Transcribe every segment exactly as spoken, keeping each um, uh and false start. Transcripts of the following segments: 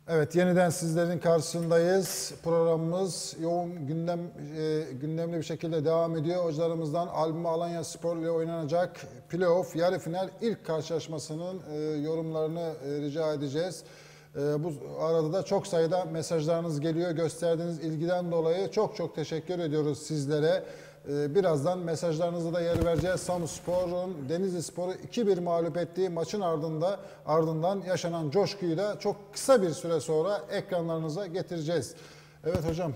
Evet, yeniden sizlerin karşısındayız. Programımız yoğun gündem e, gündemli bir şekilde devam ediyor. Hocalarımızdan Albuma Alanyaspor ile oynanacak playoff yarı final ilk karşılaşmasının e, yorumlarını e, rica edeceğiz. E, bu arada da çok sayıda mesajlarınız geliyor. Gösterdiğiniz ilgiden dolayı çok çok teşekkür ediyoruz sizlere. Birazdan mesajlarınıza da yer vereceğiz. Samspor'un Denizlispor'u iki bir mağlup ettiği maçın ardında ardından yaşanan coşkuyu da çok kısa bir süre sonra ekranlarınıza getireceğiz. Evet hocam.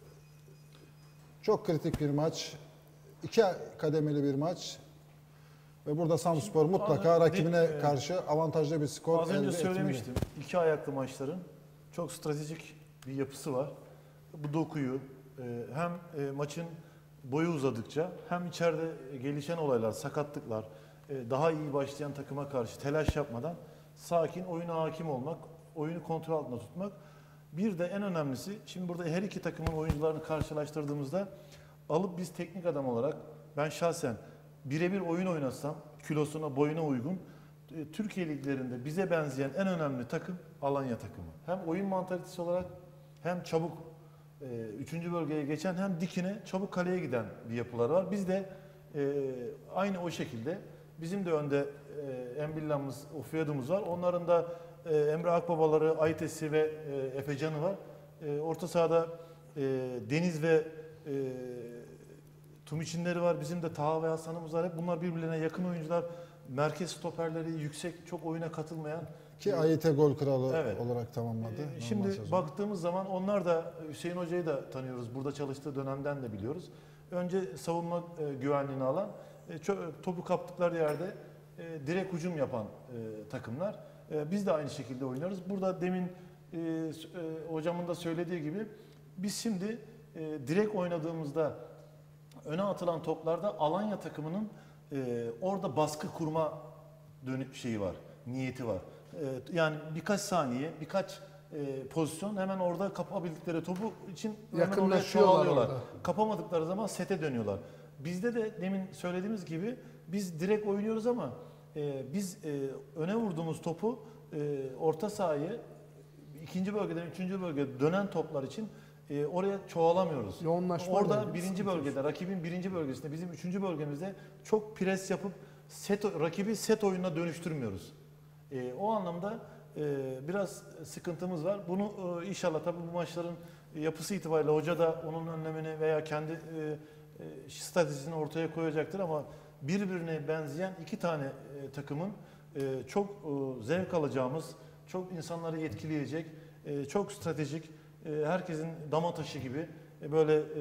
Çok kritik bir maç. İki kademeli bir maç. Ve burada Samspor mutlaka az, rakibine de, karşı avantajlı bir skor az elde önce etmeli. söylemiştim. İki ayaklı maçların çok stratejik bir yapısı var. Bu dokuyu hem maçın boyu uzadıkça hem içeride gelişen olaylar, sakatlıklar, daha iyi başlayan takıma karşı telaş yapmadan sakin oyuna hakim olmak, oyunu kontrol altında tutmak. Bir de en önemlisi, şimdi burada her iki takımın oyuncularını karşılaştırdığımızda alıp biz teknik adam olarak ben şahsen birebir oyun oynasam kilosuna, boyuna uygun Türkiye liglerinde bize benzeyen en önemli takım Alanya takımı. Hem oyun mantalitesi olarak hem çabuk üçüncü bölgeye geçen hem dikine çabuk kaleye giden bir yapıları var. Biz de e, aynı o şekilde bizim de önde e, Embilla'mız, Ofiyadımız var. Onların da e, Emre Akbabaları, Aytesi ve e, Efecan'ı var. E, orta sahada e, Deniz ve e, Tumiçinleri var. Bizim de Taha ve Hasan'ımız var. Hep bunlar birbirlerine yakın oyuncular. Merkez stoperleri yüksek, çok oyuna katılmayan. Ki A Y T gol kralı evet. olarak tamamladı. Ee, şimdi baktığımız zaman onlar da Hüseyin Hoca'yı da tanıyoruz. Burada çalıştığı dönemden de biliyoruz. Önce savunma e, güvenliğini alan, e, topu kaptıkları yerde e, direkt hücum yapan e, takımlar. E, biz de aynı şekilde oynuyoruz. Burada demin e, e, hocamın da söylediği gibi biz şimdi e, direkt oynadığımızda öne atılan toplarda Alanya takımının e, orada baskı kurma dönük şeyi var, niyeti var. Yani birkaç saniye, birkaç e, pozisyon hemen orada kapabildikleri topu için yakınlaşıyorlar. Kapamadıkları zaman sete dönüyorlar. Bizde de demin söylediğimiz gibi biz direkt oynuyoruz ama e, biz e, öne vurduğumuz topu e, orta sahayı ikinci bölgeden üçüncü bölgeye dönen toplar için e, oraya çoğalamıyoruz. Yoğunlaşma orada yani. birinci bölgede, rakibin birinci bölgesinde, bizim üçüncü bölgemizde çok pres yapıp set, rakibi set oyununa dönüştürmüyoruz. E, o anlamda e, biraz sıkıntımız var. Bunu e, inşallah tabii bu maçların yapısı itibariyle hoca da onun önlemini veya kendi e, e, stratejisini ortaya koyacaktır ama birbirine benzeyen iki tane e, takımın e, çok e, zevk alacağımız, çok insanları etkileyecek, e, çok stratejik, e, herkesin dama taşı gibi e, böyle e,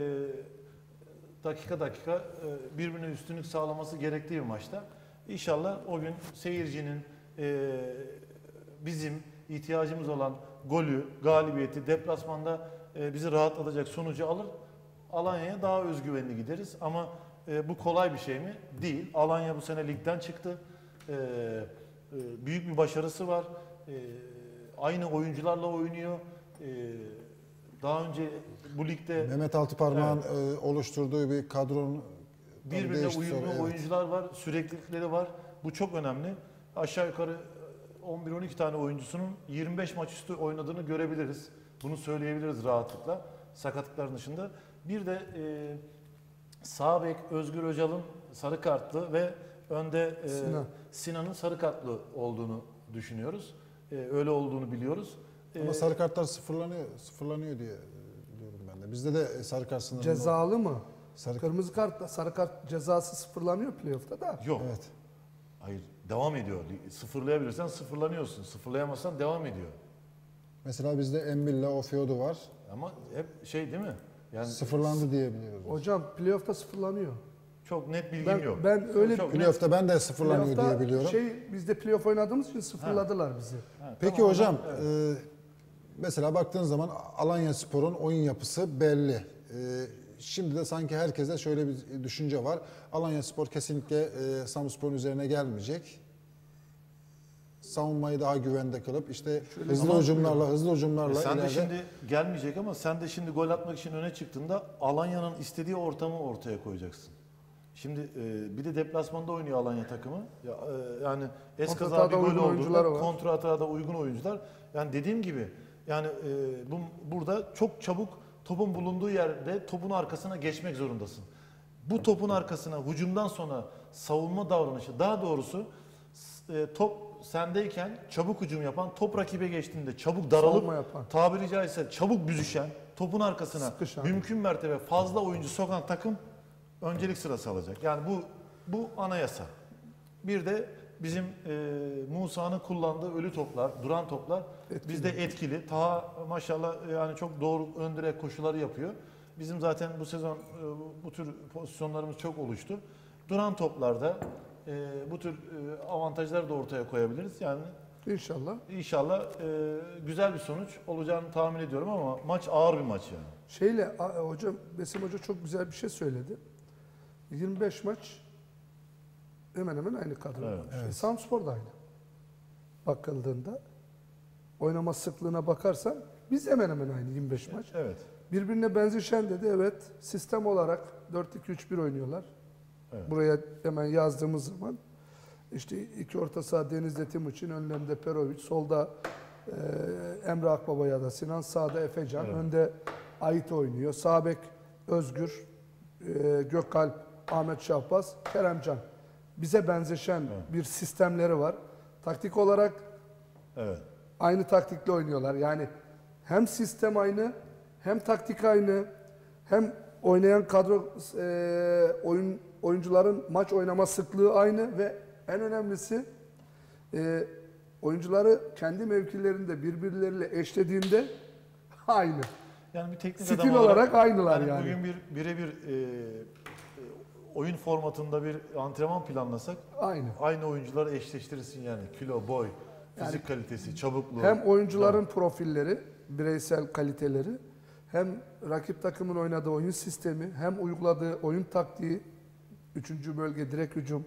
dakika dakika e, birbirine üstünlük sağlaması gerektiği bir maçta. İnşallah o gün seyircinin Ee, bizim ihtiyacımız olan golü, galibiyeti, deplasmanda e, bizi rahatlatacak sonucu alır. Alanya'ya daha özgüvenli gideriz ama e, bu kolay bir şey mi? Değil. Alanya bu sene ligden çıktı. E, e, büyük bir başarısı var. E, aynı oyuncularla oynuyor. E, daha önce bu ligde Mehmet Altıparmak'ın evet. e, oluşturduğu bir kadronun birbirine uyumlu sonra, evet. oyuncular var. Süreklilikleri var. Bu çok önemli. Aşağı yukarı on bir on iki tane oyuncusunun yirmi beş maç üstü oynadığını görebiliriz. Bunu söyleyebiliriz rahatlıkla sakatlıkların dışında. Bir de e, sağ bek Özgür Öcal'ın sarı kartlı ve önde e, Sinan. Sinan'ın sarı kartlı olduğunu düşünüyoruz. E, öyle olduğunu biliyoruz. Ama e, sarı kartlar sıfırlanıyor, sıfırlanıyor diye biliyorum ben de. Bizde de sarı kart sınırı cezalı var. mı? Sarı Kırmızı kart, sarı kart cezası sıfırlanıyor playoff'ta da. Yok. Evet. Hayır, devam ediyor. Sıfırlayabilirsen sıfırlanıyorsun. Sıfırlayamazsan devam ediyor. Mesela bizde Embilla, Ofiodu var. Ama hep şey değil mi? Yani sıfırlandı diye biliyoruz. Hocam playoff'ta sıfırlanıyor. Çok net bilgim ben, yok. Ben öyle çok playoff'ta ben de sıfırlanıyor diye biliyorum. Şey bizde playoff oynadığımız için sıfırladılar ha. bizi. Ha, Peki tamam, hocam, evet. e, mesela baktığın zaman Alanyaspor'un oyun yapısı belli. E, Şimdi de sanki herkese şöyle bir düşünce var. Alanyaspor kesinlikle e, Samspor'un üzerine gelmeyecek. Savunmayı daha güvende kılıp işte şöyle hızlı hücumlarla, hızlı hücumlarla e sen ileride... de şimdi gelmeyecek ama sen de şimdi gol atmak için öne çıktığında Alanya'nın istediği ortamı ortaya koyacaksın. Şimdi e, bir de deplasmanda oynuyor Alanya takımı. Ya, e, yani eskaza bir gol olduğunda kontra atağa da uygun oyuncular. Yani dediğim gibi Yani e, bu burada çok çabuk topun bulunduğu yerde topun arkasına geçmek zorundasın. Bu topun arkasına hücumdan sonra savunma davranışı, daha doğrusu e, top sendeyken çabuk hücum yapan, top rakibe geçtiğinde çabuk Savunma daralıp yapan. tabiri caizse çabuk büzüşen, topun arkasına Sıkışan. mümkün mertebe fazla oyuncu sokan takım öncelik sırası alacak. Yani bu bu anayasa. Bir de bizim e, Musa'nın kullandığı ölü toplar, duran toplar Etkili. bizde etkili. Taha maşallah yani çok doğru ön direk koşuları yapıyor. Bizim zaten bu sezon e, bu tür pozisyonlarımız çok oluştu. Duran toplarda e, bu tür e, avantajları da ortaya koyabiliriz. Yani İnşallah. inşallah e, güzel bir sonuç olacağını tahmin ediyorum ama maç ağır bir maç yani. Şeyle a- hocam Besim Hoca çok güzel bir şey söyledi. yirmi beş maç hemen hemen aynı kadro. Evet. Evet. Samspor da aynı. Bakıldığında oynama sıklığına bakarsan biz hemen hemen aynı yirmi beş maç. Evet. Birbirine benzeşen dedi, evet. Sistem olarak dört iki üç bir oynuyorlar. Evet. Buraya hemen yazdığımız zaman işte iki orta saha Denizli Timuçin, önlerinde Perovic, solda e, Emre Akbaba ya da Sinan, sağda Efecan, Evet. önde Ait oynuyor. Sağ bek Özgür, e, Gökalp, Ahmet Şahbaz, Keremcan. Bize benzeşen Evet. bir sistemleri var. Taktik olarak Evet. aynı taktikle oynuyorlar. Yani hem sistem aynı, hem taktik aynı, hem oynayan kadro e, oyun oyuncuların maç oynama sıklığı aynı ve en önemlisi e, oyuncuları kendi mevkilerinde birbirleriyle eşlediğinde aynı. Yani bir teknik Stil adam olarak aynılar yani. Bugün bir birebir e, e, oyun formatında bir antrenman planlasak Aynı. aynı oyuncuları eşleştirirsin yani. Kilo, boy, fizik Yani kalitesi, çabukluğu. Hem oyuncuların profilleri, bireysel kaliteleri, hem rakip takımın oynadığı oyun sistemi, hem uyguladığı oyun taktiği, üçüncü bölge direkt hücum,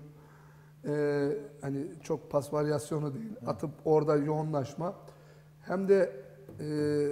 ee, hani çok pas varyasyonu değil, atıp orada yoğunlaşma, hem de ee,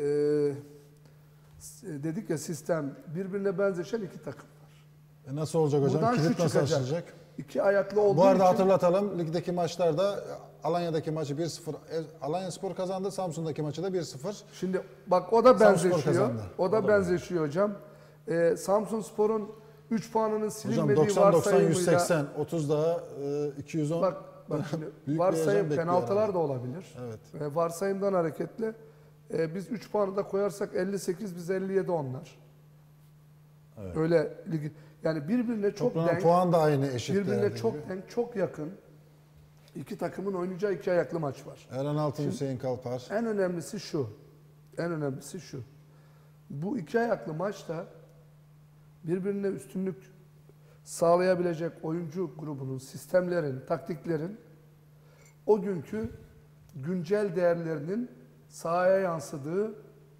dedik ya sistem, birbirine benzeşen iki takım var. E nasıl olacak hocam? Buradan şu Kilit nasıl çıkacak. açılacak? İki ayaklı olduğu Bu arada için hatırlatalım. Ligdeki maçlarda Alanya'daki maçı bir sıfır. Alanyaspor kazandı. Samsun'daki maçı da bir sıfır. şimdi bak o da Samspor benzeşiyor. kazandı. O da benzeşiyor hocam. Ee, Samsunspor'un üç puanının Hocam silinmediği doksan doksan yüz varsayımıyla seksen otuz daha e, iki yüz on. bak bak şimdi Büyük bir varsayım heyecan bekliyor penaltılar herhalde. da olabilir. Evet. Ee, varsayımdan hareketle e, biz üç puanı da koyarsak elli sekiz, biz elli yedi onlar. Evet. Öyle ligi yani birbirine çok Toplanan denk, puan da aynı eşit. birbirine değerde çok gibi. denk, çok yakın iki takımın oynayacağı iki ayaklı maç var. Eren Altın, Hüseyin Kalpar. En önemlisi şu. En önemlisi şu. Bu iki ayaklı maçta birbirine üstünlük sağlayabilecek oyuncu grubunun, sistemlerin, taktiklerin o günkü güncel değerlerinin sahaya yansıdığı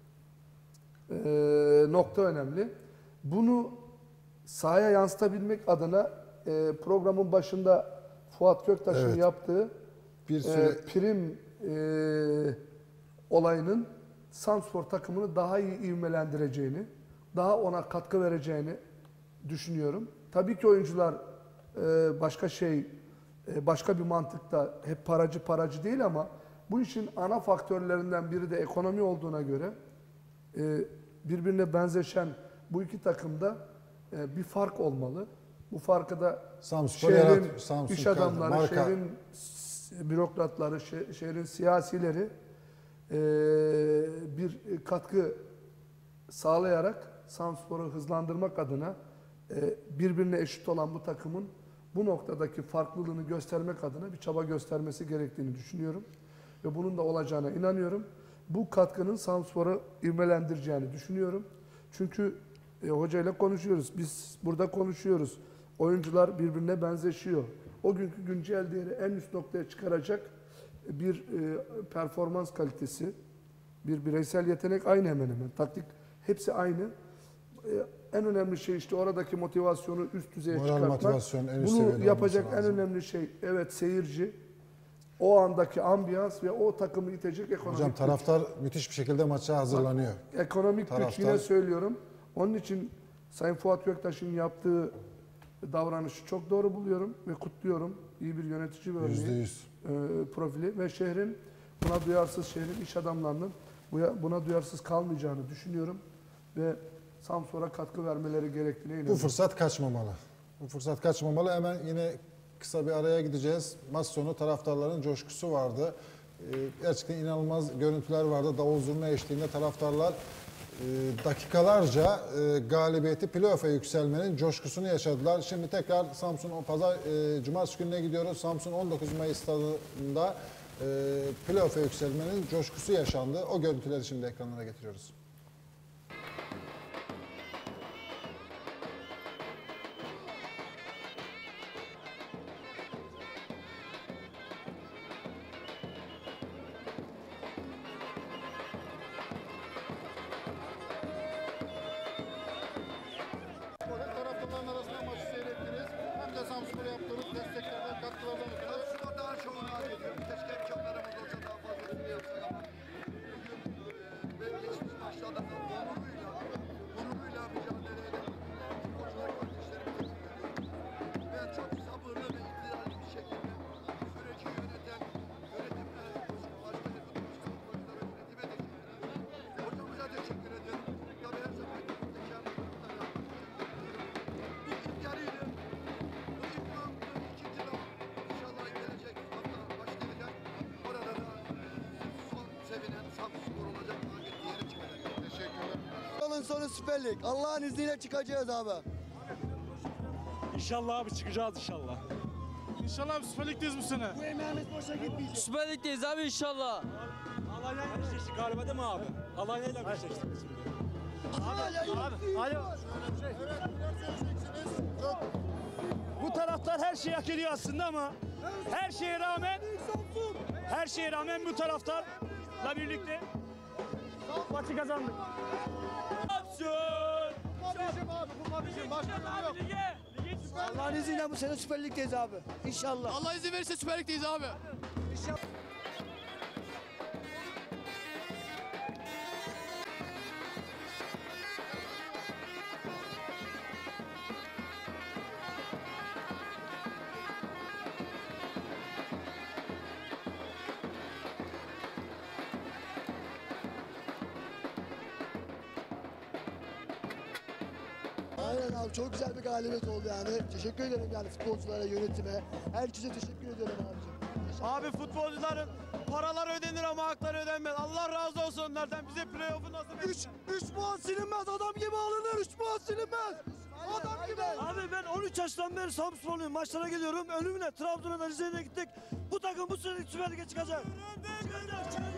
e, nokta önemli. Bunu sahaya yansıtabilmek adına e, programın başında Fuat Köktaş'ın Evet. yaptığı Bir e, süre prim e, olayının Samspor takımını daha iyi ivmelendireceğini, daha ona katkı vereceğini düşünüyorum. Tabii ki oyuncular e, başka şey, e, başka bir mantıkta hep paracı paracı değil ama bu işin ana faktörlerinden biri de ekonomi olduğuna göre e, birbirine benzeşen bu iki takımda e, bir fark olmalı. Bu farkı da Samspor şehrin yarat- Samsun iş Kart- adamları, marka. şehrin s- bürokratları, şe- şehrin siyasileri e, bir katkı sağlayarak Samspor'u hızlandırmak adına e, birbirine eşit olan bu takımın bu noktadaki farklılığını göstermek adına bir çaba göstermesi gerektiğini düşünüyorum. Ve bunun da olacağına inanıyorum. Bu katkının Samspor'u ivmelendireceğini düşünüyorum. Çünkü e, hocayla konuşuyoruz. Biz burada konuşuyoruz. Oyuncular birbirine benzeşiyor. O günkü güncel değeri en üst noktaya çıkaracak bir e, performans kalitesi, bir bireysel yetenek aynı hemen hemen. Taktik hepsi aynı. E, en önemli şey işte oradaki motivasyonu üst düzeye Moral çıkartmak. motivasyon en üst seviyede Bunu yapacak olması en lazım. önemli şey evet seyirci, o andaki ambiyans ve o takımı itecek ekonomik Hocam güç. taraftar müthiş bir şekilde maça hazırlanıyor. Ekonomik güç Taraftar- yine söylüyorum. Onun için Sayın Fuat Göktaş'ın yaptığı davranışı çok doğru buluyorum ve kutluyorum. İyi bir yönetici ve Yüzde örneği yüz. e, profili ve şehrin, buna duyarsız şehrin iş adamlarının bu- buna duyarsız kalmayacağını düşünüyorum ve Samspor'a katkı vermeleri gerektiğine Bu inanıyorum. fırsat kaçmamalı. Bu fırsat kaçmamalı. Hemen yine kısa bir araya gideceğiz. Maç sonu taraftarların coşkusu vardı. Ee, gerçekten inanılmaz görüntüler vardı. Davul zurna eşliğinde taraftarlar e, dakikalarca e, galibiyeti playoff'a yükselmenin coşkusunu yaşadılar. Şimdi tekrar Samsun o pazar e, cumartesi gününe gidiyoruz. Samsun on dokuz Mayıs stadında e, playoff'a yükselmenin coşkusu yaşandı. O görüntüleri şimdi ekranlara getiriyoruz. Taraftarların arasında maçı seyrettiniz. Hem de Samsun'a yaptığınız desteklerden, katkılardan ötürü. Samsun'a daha çok rahat ediyorum. Keşke imkanlarımız olsa daha fazlasını yapsak ama bugün e, ve geçmiş maçlarda onuruyla, onuruyla mücadele eden futbolcular kardeşlerimi tebrik ediyorum. Ve çok sabırlı ve iktidarlı bir şekilde süreci yöneten yönetimler, başkanı, futbolcular, yönetime teşekkür ederim. Hocamıza teşekkür ederim. Tabii her zaman muhteşem gruplar yaptık. Bu ilk yarıydı. Bu ilk round, ikinci round inşallah gelecek hafta başlayacak. Orada da son sevinen Samsunspor olacak. Diğeri çıkacak. Teşekkürler. Yolun sonu Süper Lig. Allah'ın izniyle çıkacağız abi. İnşallah abi çıkacağız inşallah. İnşallah abi Süper Lig'deyiz bu sene. Bu emeğimiz boşa gitmeyecek. Süper Lig'deyiz abi inşallah. Alanya'yla eşleştik galiba değil mi abi? Alanya'yla eşleştik biz şimdi. Bu taraftar her şeyi hak ediyor aslında ama her şeye rağmen her şeye rağmen bu taraftarla birlikte maçı kazandık. Allah'ın izniyle bu sene Süper Lig'deyiz abi. İnşallah. Allah izin verirse Süper Lig'deyiz abi. Aynen abi çok güzel bir galibiyet oldu yani. Teşekkür ederim yani futbolculara, yönetime. Herkese teşekkür ederim abicim. Abi futbolcuların paraları ödenir ama hakları ödenmez. Allah razı olsun onlardan. Bize playoff'u nasıl Üç, üç puan silinmez. Adam gibi alınır. Üç puan silinmez. Adam gibi. Abi ben on üç yaştan beri Samsunluyum. Maçlara geliyorum. Ölümüne Trabzon'a da Rize'ye gittik. Bu takım bu sene Süper Lig'e çıkacak. Çıkacak, çıkacak.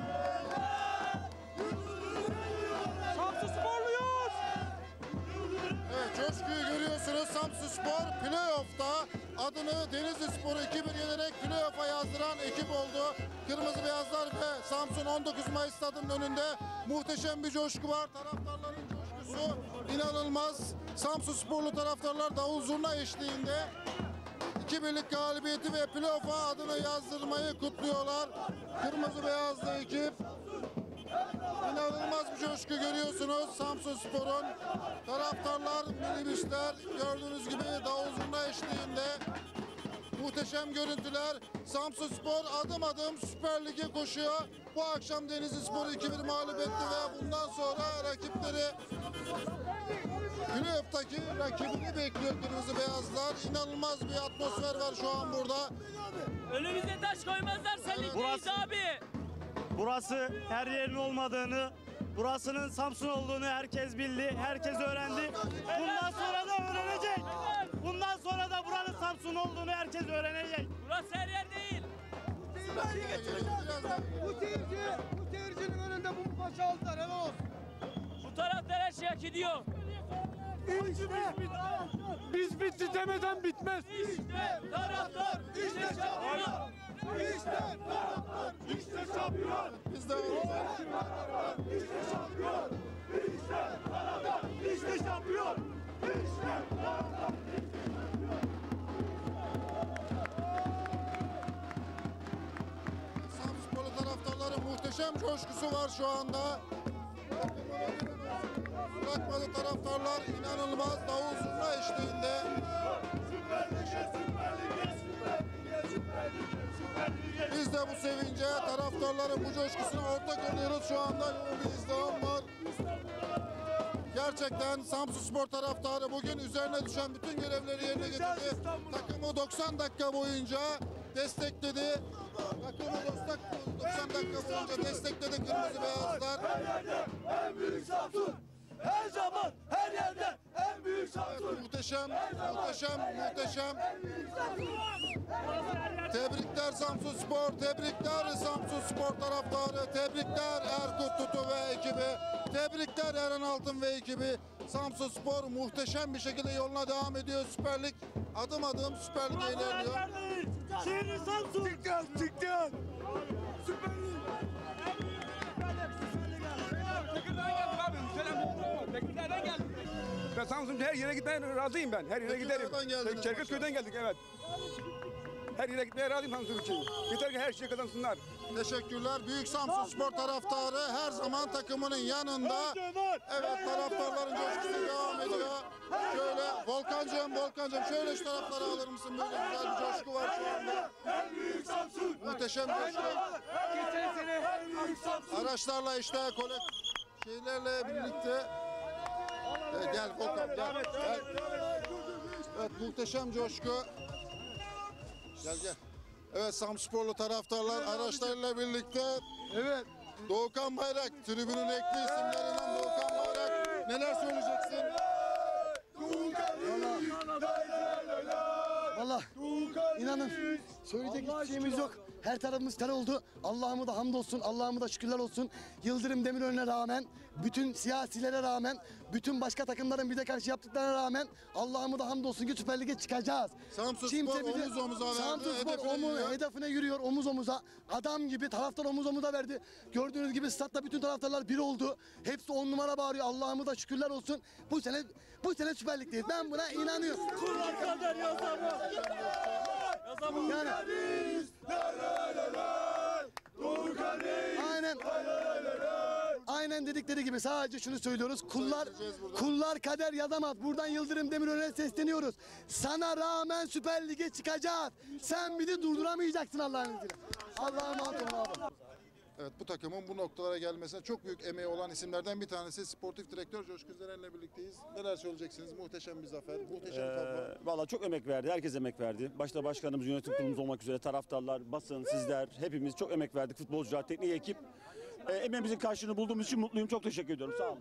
Samsun sporluyuz. Evet, coşkuyu görüyorsunuz. Samsunspor playoff'ta adını Denizlispor'u iki bir yenerek playoff'a yazdıran ekip oldu. Kırmızı Beyazlar ve Samsun on dokuz Mayıs stadının önünde muhteşem bir coşku var. Taraftarların coşkusu inanılmaz. Samsunsporlu taraftarlar davul zurna eşliğinde iki birlik galibiyeti ve playoff'a adını yazdırmayı kutluyorlar. Kırmızı Beyazlı ekip. İnanılmaz bir coşku görüyorsunuz Samsunspor'un. Taraftarlar, minibüsler gördüğünüz gibi davul zurna eşliğinde. Muhteşem görüntüler. Samsunspor adım adım Süper Lig'e koşuyor. Bu akşam Denizlispor'u iki bir mağlup etti ve bundan sonra rakipleri playoff'taki rakibini bekliyor Kırmızı Beyazlar. İnanılmaz bir atmosfer var şu an burada. Önümüze taş koymazlar sen ligdeyiz Burası- abi. Burası her yerin olmadığını, burasının Samsun olduğunu herkes bildi, herkes öğrendi. Bundan sonra da öğrenecek. Bundan sonra da buranın Samsun olduğunu herkes öğrenecek. Burası her yer değil. Birazdan Bu seyirci, bu seyircinin önünde bu maçı aldılar. Helal olsun. Bu taraftar her şeyi hak ediyor. Biz bitti demeden bitmez. İşte taraftar, işte şampiyon. İşte taraftar, İşte şampiyon. biz de İşte şampiyon. İşte şampiyon. Samsunsporlu taraftarların muhteşem coşkusu var şu anda. Bırakmadı taraftarlar inanılmaz davul zurna eşliğinde. Biz de bu sevince, taraftarların bu coşkusuna ortak oluyoruz. Şu anda yoğun bir izdiham var. Gerçekten Samsunspor taraftarı bugün üzerine düşen bütün görevleri yerine getirdi. Takımı doksan dakika boyunca destekledi. Takımı doksan dakika boyunca destekledi kırmızı beyazlar. En büyük Samsun. Her zaman, her yerde en büyük Samsun. Evet, muhteşem, muhteşem, muhteşem. Tebrikler Samsunspor, tebrikler Samsunspor taraftarı, tebrikler Erkut Tutu ve ekibi, tebrikler Eren Altın ve ekibi. Samsunspor muhteşem bir şekilde yoluna devam ediyor. Süper Lig adım adım Süper Lig'e ilerliyor. Şehri Samsun. Çıkacağız, çıkacağız. Süper Lig. Tekirdağ'dan geldik abi. Selam. Tekirdağ'dan geldik. Ben Samsun'da her yere gitmeye razıyım ben. Her yere giderim. Tekirdağ'dan geldiniz Çerkezköy'den geldik evet. Her yere gitmeye razıyım Samsun için. Yeter ki her şeyi kazansınlar. Teşekkürler. Büyük Samsunspor taraftarı her zaman takımının yanında. Evet, taraftarların coşkusu devam ediyor. Şöyle Volkancığım, Volkancığım şöyle şu taraflara alır mısın? Böyle güzel bir coşku var şu anda. Muhteşem coşku. Geçen sene en büyük Samsun. Araçlarla işte kolek şeylerle birlikte. Evet, gel Volkan gel. gel. Evet, muhteşem coşku. Gel gel. Evet, Samsporlu taraftarlar araçlarıyla birlikte. Evet. Doğukan Bayrak, tribünün ekli isimlerinden Doğukan Bayrak. Neler söyleyeceksin? Valla inanın söyleyecek hiçbir şeyimiz yok. Her tarafımız ter oldu. Allah'ıma da hamdolsun, Allah'ıma da şükürler olsun. Yıldırım Demirören'e rağmen, bütün siyasilere rağmen, bütün başka takımların bize karşı yaptıklarına rağmen Allah'ıma da hamdolsun ki Süper Lig'e çıkacağız. Samsunspor omuz omuza verdi, Samsunspor hedefine omu, yürüyor. hedefine yürüyor omuz omuza. Adam gibi taraftar omuz omuza verdi. Gördüğünüz gibi statta bütün taraftarlar bir oldu. Hepsi on numara bağırıyor. Allah'ıma da şükürler olsun. Bu sene bu sene Süper Lig'deyiz. Ben buna inanıyorum. Kullar kadar yazamaz. Yani aynen aynen dedikleri gibi sadece şunu söylüyoruz. Kullar kullar kader yazamaz. Buradan Yıldırım Demirören'e sesleniyoruz. Sana rağmen Süper Lig'e çıkacağız. Sen bizi durduramayacaksın Allah'ın izniyle. Allah'a emanet olun abi. Evet, bu takımın bu noktalara gelmesine çok büyük emeği olan isimlerden bir tanesi sportif direktör Coşkun Zeren'le birlikteyiz. Neler söyleyeceksiniz? Muhteşem bir zafer, muhteşem bir tablo. Ee, Valla çok emek verdi. Herkes emek verdi. Başta başkanımız, yönetim kurulumuz olmak üzere taraftarlar, basın, sizler hepimiz çok emek verdik. Futbolcular, teknik ekip. Ee, emeğimizin karşılığını bulduğumuz için mutluyum. Çok teşekkür ediyorum. Sağ olun.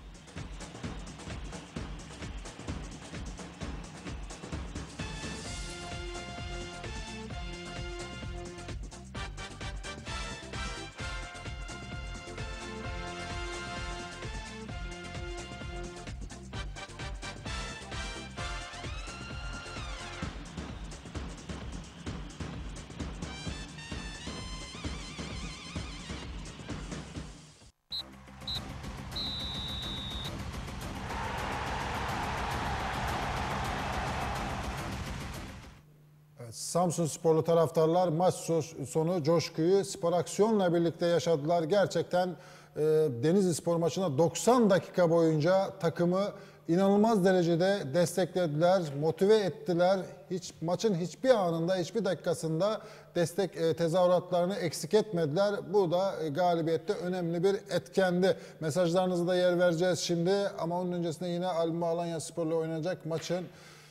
Samsunsporlu taraftarlar maç sonu coşkuyu spor aksiyonla birlikte yaşadılar. Gerçekten e, Denizlispor maçına doksan dakika boyunca takımı inanılmaz derecede desteklediler, motive ettiler. Hiç maçın hiçbir anında, hiçbir dakikasında destek e, tezahüratlarını eksik etmediler. Bu da e, galibiyette önemli bir etkendi. Mesajlarınızı da yer vereceğiz şimdi ama onun öncesinde yine Almanya Alanyaspor'la oynanacak maçın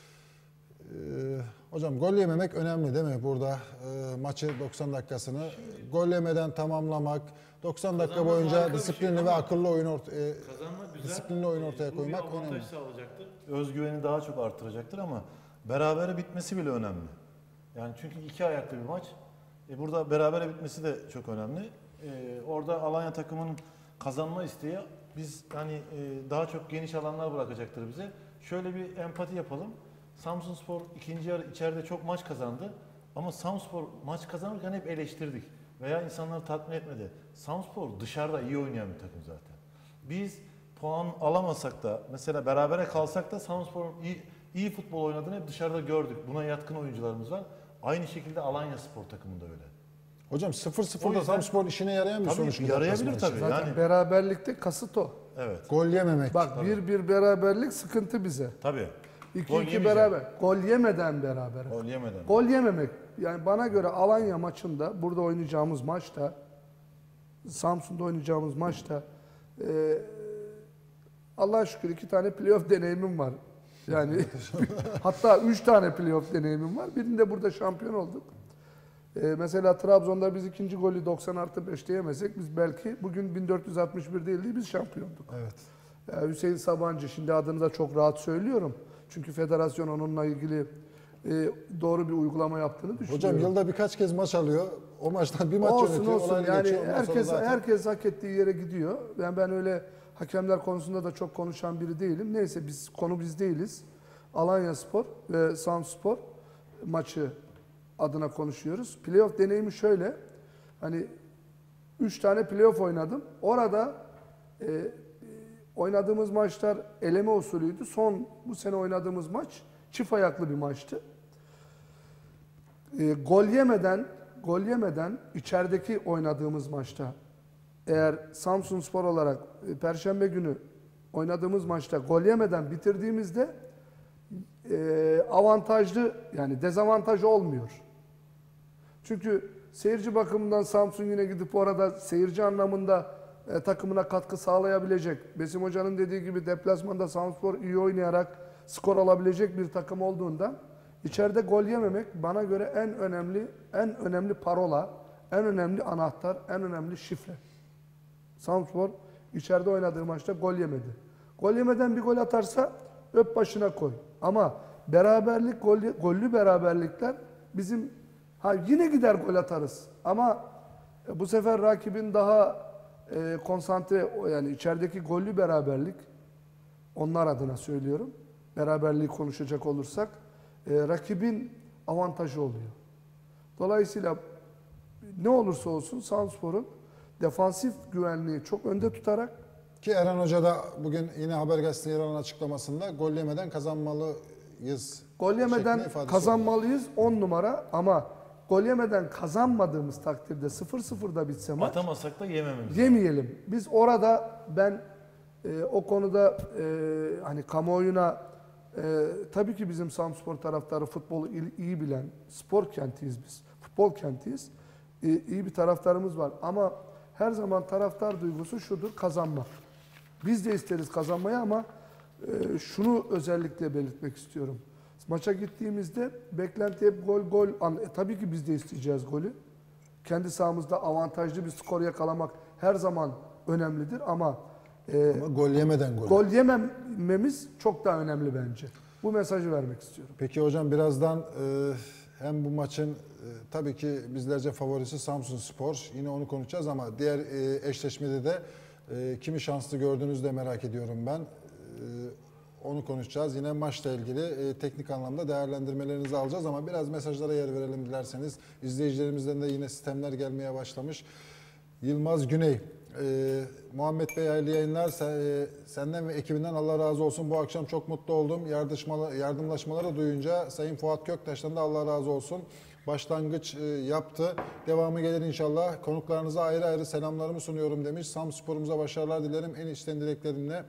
e, hocam gol yememek önemli değil mi burada e, maçı doksan dakikasını gol yemeden tamamlamak, doksan dakika Kazanmak boyunca harika bir disiplinli şey ve ama akıllı oyun orta, e, Kazanmak güzel. disiplinli oyun ortaya Bu koymak bir avantaj önemli. sağlayacaktır. Özgüveni daha çok artıracaktır ama berabere bitmesi bile önemli. Yani çünkü iki ayaklı bir maç. E burada berabere bitmesi de çok önemli. E, orada Alanya takımının kazanma isteği biz hani e, daha çok geniş alanlar bırakacaktır bize. Şöyle bir empati yapalım. Samsunspor ikinci yarı içeride çok maç kazandı. Ama Samsunspor maç kazanırken hep eleştirdik. Veya insanları tatmin etmedi. Samsunspor dışarıda iyi oynayan bir takım zaten. Biz puan alamasak da mesela berabere kalsak da Samsunspor'un iyi, iyi futbol oynadığını hep dışarıda gördük. Buna yatkın oyuncularımız var. Aynı şekilde Alanyaspor takımında öyle. Hocam sıfır O sıfırda yüzden- Samsunspor işine yarayan bir Tabii, sonuç. mu yarayabilir deplasman tabii. için? Zaten Yani- beraberlikte kasıt o. Evet. Gol yememek. Bak bir bir beraberlik sıkıntı bize. Tabii. iki iki yemeyecek. beraber. Gol yemeden beraber. Gol yemeden. Gol yememek. Yani bana göre Alanya maçında, burada oynayacağımız maçta, Samsun'da oynayacağımız maçta e, Allah'a şükür iki tane playoff deneyimim var. Yani hatta üç tane playoff deneyimim var. Birinde burada şampiyon olduk. E, mesela Trabzon'da biz ikinci golü doksan artı beşte yemesek biz belki bugün bin dört yüz altmış bir değildi, biz şampiyonduk. Evet. Yani Hüseyin Sabancı, şimdi adını da çok rahat söylüyorum. Çünkü federasyon onunla ilgili e, doğru bir uygulama yaptığını düşünüyorum. Hocam yılda birkaç kez maç alıyor. O maçtan bir maç olsun yönetiyor. olsun olayla yani geçiyor. Ondan sonra herkes zaten- herkes hak ettiği yere gidiyor. Yani ben öyle hakemler konusunda da çok konuşan biri değilim. Neyse, biz konu biz değiliz. Alanyaspor ve Samspor maçı adına konuşuyoruz. Playoff deneyimi şöyle. Hani üç tane playoff oynadım. Orada e, oynadığımız maçlar eleme usulüydü. Son bu sene oynadığımız maç çift ayaklı bir maçtı. E, gol yemeden gol yemeden içerideki oynadığımız maçta, eğer Samsunspor olarak e, Perşembe günü oynadığımız maçta gol yemeden bitirdiğimizde e, avantajlı, yani dezavantaj olmuyor. Çünkü seyirci bakımından Samsun yine gidip orada seyirci anlamında e, takımına katkı sağlayabilecek, Besim Hoca'nın dediği gibi deplasmanda Samsunspor iyi oynayarak skor alabilecek bir takım olduğundan içeride gol yememek bana göre en önemli en önemli parola, en önemli anahtar, en önemli şifre. Samsunspor içeride oynadığı maçta gol yemedi. Gol yemeden bir gol atarsa öp başına koy. Ama beraberlik, gollü, gollü beraberlikler bizim, ha yine gider gol atarız. Ama bu sefer rakibin daha e, konsantre, yani içerideki gollü beraberlik, onlar adına söylüyorum. Beraberliği konuşacak olursak e, rakibin avantajı oluyor. Dolayısıyla ne olursa olsun Samsunspor'un defansif güvenliği çok önde tutarak, Ki Eren Hoca da bugün yine Haber Gazetesi'ne yer alan açıklamasında gol yemeden kazanmalıyız. gol şeklinde yemeden ifadesi kazanmalıyız on numara, ama gol yemeden kazanmadığımız takdirde sıfır sıfırda bitse maç, Atamasak da yemememiz. yemeyelim. Biz orada ben e, o konuda e, hani kamuoyuna e, tabii ki bizim Samsunspor taraftarı futbolu iyi, iyi bilen, spor kentiyiz biz. Futbol kentiyiz. E, iyi bir taraftarımız var ama her zaman taraftar duygusu şudur: kazanmak. Biz de isteriz kazanmayı ama e, şunu özellikle belirtmek istiyorum. Maça gittiğimizde beklenti hep gol gol. E, tabii ki biz de isteyeceğiz golü. Kendi sahamızda avantajlı bir skor yakalamak her zaman önemlidir ama, e, Ama gol yemeden gol. gol yemememiz çok daha önemli bence. Bu mesajı vermek istiyorum. Peki hocam birazdan e, hem bu maçın e, tabii ki bizlerce favorisi Samsunspor. Yine onu konuşacağız ama diğer e, eşleşmede de e, kimi şanslı gördüğünüzü de merak ediyorum ben. E, onu konuşacağız. Yine maçla ilgili e, teknik anlamda değerlendirmelerinizi alacağız ama biraz mesajlara yer verelim dilerseniz. İzleyicilerimizden de yine sistemler gelmeye başlamış. Yılmaz Güney. Ee, Muhammed Bey hayırlı yayınlar. Sen, e, senden ve ekibinden Allah razı olsun. Bu akşam çok mutlu oldum. Yardışmalı, yardımlaşmaları duyunca Sayın Fuat Köktaş'tan da Allah razı olsun. Başlangıç e, yaptı. Devamı gelir inşallah. Konuklarınıza ayrı ayrı selamlarımı sunuyorum demiş. Samspor'umuza başarılar dilerim. En içten dileklerimle.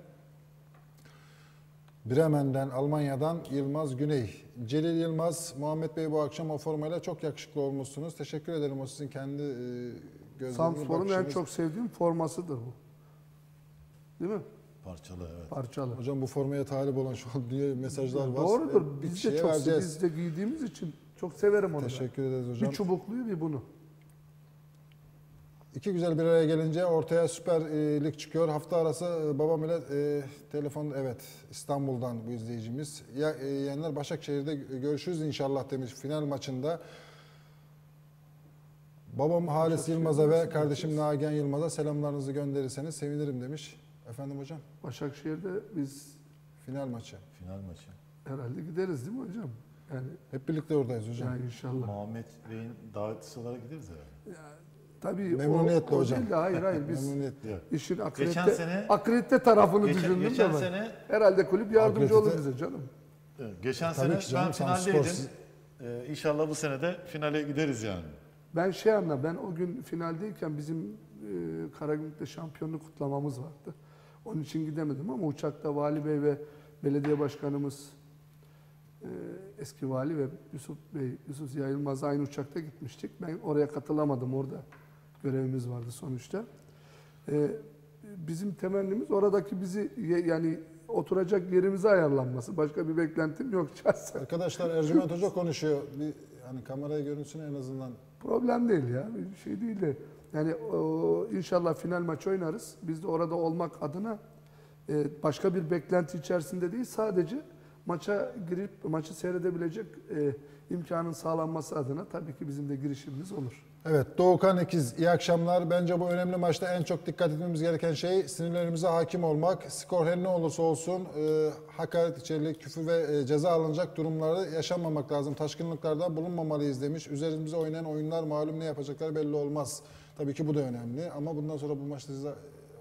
Bremen'den, Almanya'dan Yılmaz Güney. Celil Yılmaz, Muhammed Bey bu akşam o formayla çok yakışıklı olmuşsunuz. Teşekkür ederim. O sizin kendi e, Samsunspor'un en çok sevdiğim formasıdır bu. Değil mi? Parçalı, evet. Parçalı. Hocam bu formaya talip olan şu an diye mesajlar var. Doğrudur. Bir Biz de kişiye çok vereceğiz. biz de giydiğimiz için çok severim onu. Teşekkür ben. ederiz hocam. Bir çubukluyu bir bunu. İki güzel bir araya gelince ortaya Süper e, Lig çıkıyor. Hafta arası e, babam ile e, telefon, evet, İstanbul'dan bu izleyicimiz. Ya, e, yeğenler Başakşehir'de görüşürüz inşallah demiş final maçında. Babam Halis Yılmaz'a ve kardeşim Nagihan Yılmaz'a selamlarınızı gönderirseniz sevinirim demiş. Efendim hocam? Başakşehir'de biz Final maçı. Final maçı. herhalde gideriz değil mi hocam? Yani Hep birlikte oradayız hocam. ya inşallah. Muhammed Bey'in davetlisi olarak gideriz herhalde. Tabii Memnuniyetle o, o hocam. değil de hayır hayır biz Memnuniyetle. işin akredite, Geçen sene- akredite tarafını Geçen- düşündüm geçen de ben. sene- Herhalde kulüp yardımcı Akredite- olur bize canım. Evet, geçen Tabii sene ki canım, ben Samspor finaldeydim. siz- Ee, inşallah bu sene de finale gideriz yani. Ben şey anla, ben o gün finaldeyken bizim e, Karagümrük'te şampiyonluk kutlamamız vardı. Onun için gidemedim ama uçakta Vali Bey ve belediye başkanımız e, eski vali ve Yusuf Bey, Yusuf Ziya Yılmaz'la aynı uçakta gitmiştik. Ben oraya katılamadım. Orada görevimiz vardı sonuçta. E, bizim temennimiz oradaki bizi ye- yani oturacak yerimize ayarlanması. Başka bir beklentim yok şahsen. Arkadaşlar Ercüment Hoca konuşuyor. Bir hani kameraya görünsün en azından. Problem değil ya. Bir şey değil de. Yani o, inşallah final maç oynarız. Biz de orada olmak adına e, başka bir beklenti içerisinde değil. Sadece maça girip maçı seyredebilecek e, imkanın sağlanması adına tabii ki bizim de girişimimiz olur. Evet, Doğukan İkiz, iyi akşamlar. Bence bu önemli maçta en çok dikkat etmemiz gereken şey sinirlerimize hakim olmak. Skor her ne olursa olsun e, hakaret içerikli, küfür ve e, ceza alınacak durumları yaşanmamak lazım. Taşkınlıklarda bulunmamalıyız demiş. Üzerimize oynayan oyunlar malum ne yapacakları belli olmaz. Tabii ki bu da önemli ama bundan sonra bu maçta size,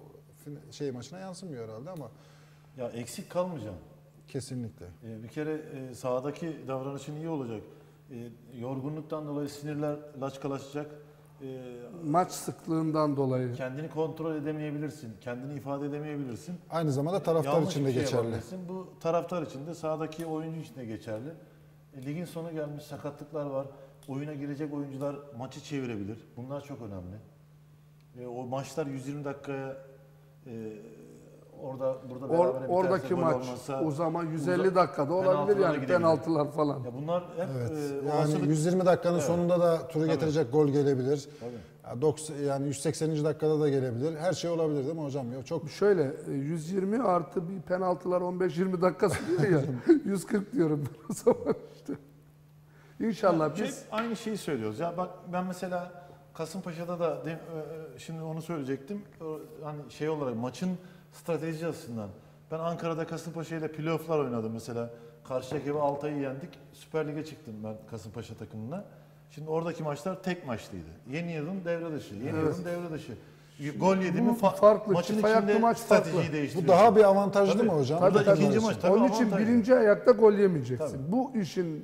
e, şey maçına yansımıyor herhalde ama. Ya eksik kalmayacağım. Kesinlikle. Ee, bir kere e, sahadaki davranışın iyi olacak. E, yorgunluktan dolayı sinirler laçkalaşacak. E, Maç sıklığından dolayı. Kendini kontrol edemeyebilirsin. Kendini ifade edemeyebilirsin. Aynı zamanda taraftar Yanlış için de bir şey geçerli. yapabilirsin. Bu taraftar için de sahadaki oyuncu için de geçerli. E, ligin sonu gelmiş, sakatlıklar var. Oyuna girecek oyuncular maçı çevirebilir. Bunlar çok önemli. E, o maçlar yüz yirmi dakikaya e, orada burada Or, berabere biterse, oradaki gol maç olmasa, o zaman yüz elli uza- dakikada olabilir penaltılara yani gidebilir. penaltılar falan. Ya bunlar hep Evet. e, Yani olasılık. yüz yirmi dakikanın Evet. sonunda da turu Tabii. getirecek gol gelebilir. Tabii. Ya doksan yani yüz sekseninci dakikada da gelebilir. Her şey olabilir değil mi hocam? Ya çok Şöyle e, yüz yirmi artı bir penaltılar on beş yirmi dakika sürüyor ya. yüz kırk diyorum ben o zaman işte. İnşallah Ya, biz hep aynı şeyi söylüyoruz. Ya bak ben mesela Kasımpaşa'da da de- e, şimdi onu söyleyecektim. O, hani şey olarak maçın strateji açısından. Ben Ankara'da Kasımpaşa ile playoff'lar oynadım mesela. Karşı rakibi Altay'ı yendik. Süper Lig'e çıktım ben Kasımpaşa takımına. Şimdi oradaki maçlar tek maçlıydı. Yeni yılın devre dışı, yeni Evet. yılın devre dışı. Gol yedi mi Bu fa- farklı, maçın çift ayaklı içinde maç stratejiyi farklı. değiştiriyor. bu daha bir avantajlı Tabii. mı hocam? Tabii, Takımlar ikinci için. maç. Tabii, onun için avantajlı. birinci ayakta gol yemeyeceksin. Tabii. Bu işin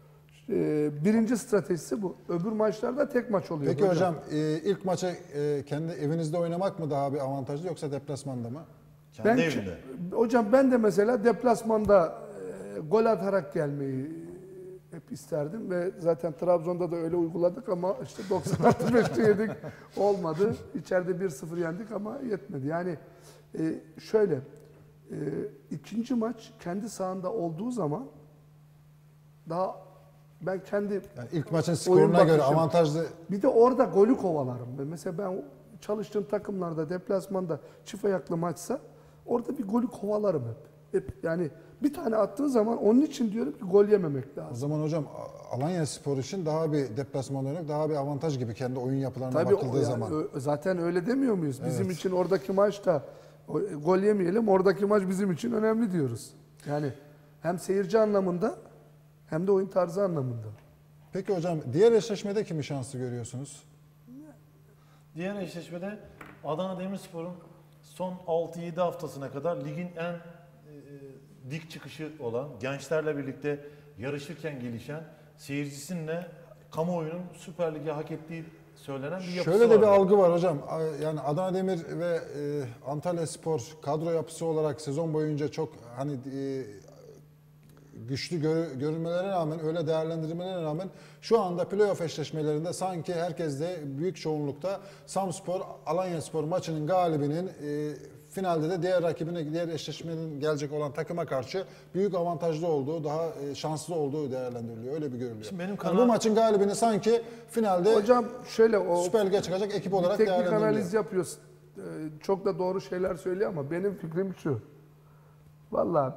e, birinci stratejisi bu. Öbür maçlarda tek maç oluyor. Peki hocam e, ilk maçı e, kendi evinizde oynamak mı daha bir avantajlı yoksa deplasmanda mı? Kendi Ben, evinde. hocam ben de mesela deplasmanda e, gol atarak gelmeyi hep isterdim ve zaten Trabzon'da da öyle uyguladık ama işte doksan artı beşte yedik olmadı. İçeride bir sıfır yendik ama yetmedi. Yani e, şöyle e, ikinci maç kendi sahanda olduğu zaman daha ben kendi Yani ilk maçın oyun skoruna göre bakışım- avantajlı. bir de orada golü kovalarım. Mesela ben çalıştığım takımlarda deplasmanda çift ayaklı maçsa orada bir golü kovalarım hep. Hep yani bir tane attığın zaman onun için diyorum ki gol yememek O lazım. zaman hocam Alanya Spor için daha bir deplasmanda oynamak daha bir avantaj gibi kendi oyun yapılarına Tabii o bakıldığı yani zaman. ö- zaten öyle demiyor muyuz? Bizim Evet. için oradaki maçta o- gol yemeyelim. Oradaki maç bizim için önemli diyoruz. Yani hem seyirci anlamında hem de oyun tarzı anlamında. Peki hocam diğer eşleşmede kimi şanslı görüyorsunuz? Diğer eşleşmede Adana Demirspor'un son altı yedi haftasına kadar ligin en e, dik çıkışı olan, gençlerle birlikte yarışırken gelişen, seyircisinle kamuoyunun Süper Lig'e hak ettiği söylenen bir yapısı Şöyle de bir var. algı var hocam. Yani Adana Demir ve e, Antalya Spor kadro yapısı olarak sezon boyunca çok hani e, güçlü gör, görünmelerine rağmen, öyle değerlendirmelerine rağmen şu anda playoff eşleşmelerinde sanki herkes de büyük çoğunlukta Samspor, Alanyaspor maçının galibinin e, finalde de diğer rakibine, diğer eşleşmenin gelecek olan takıma karşı büyük avantajlı olduğu, daha e, şanslı olduğu değerlendiriliyor. Öyle bir görülüyor. Şimdi benim Yani kanal- bu maçın galibini sanki finalde Hocam şöyle o Süper Lig'e çıkacak ekip bir olarak teknik değerlendiriliyor. analiz yapıyorsun. Ee, Çok da doğru şeyler söylüyor ama benim fikrim şu. Vallahi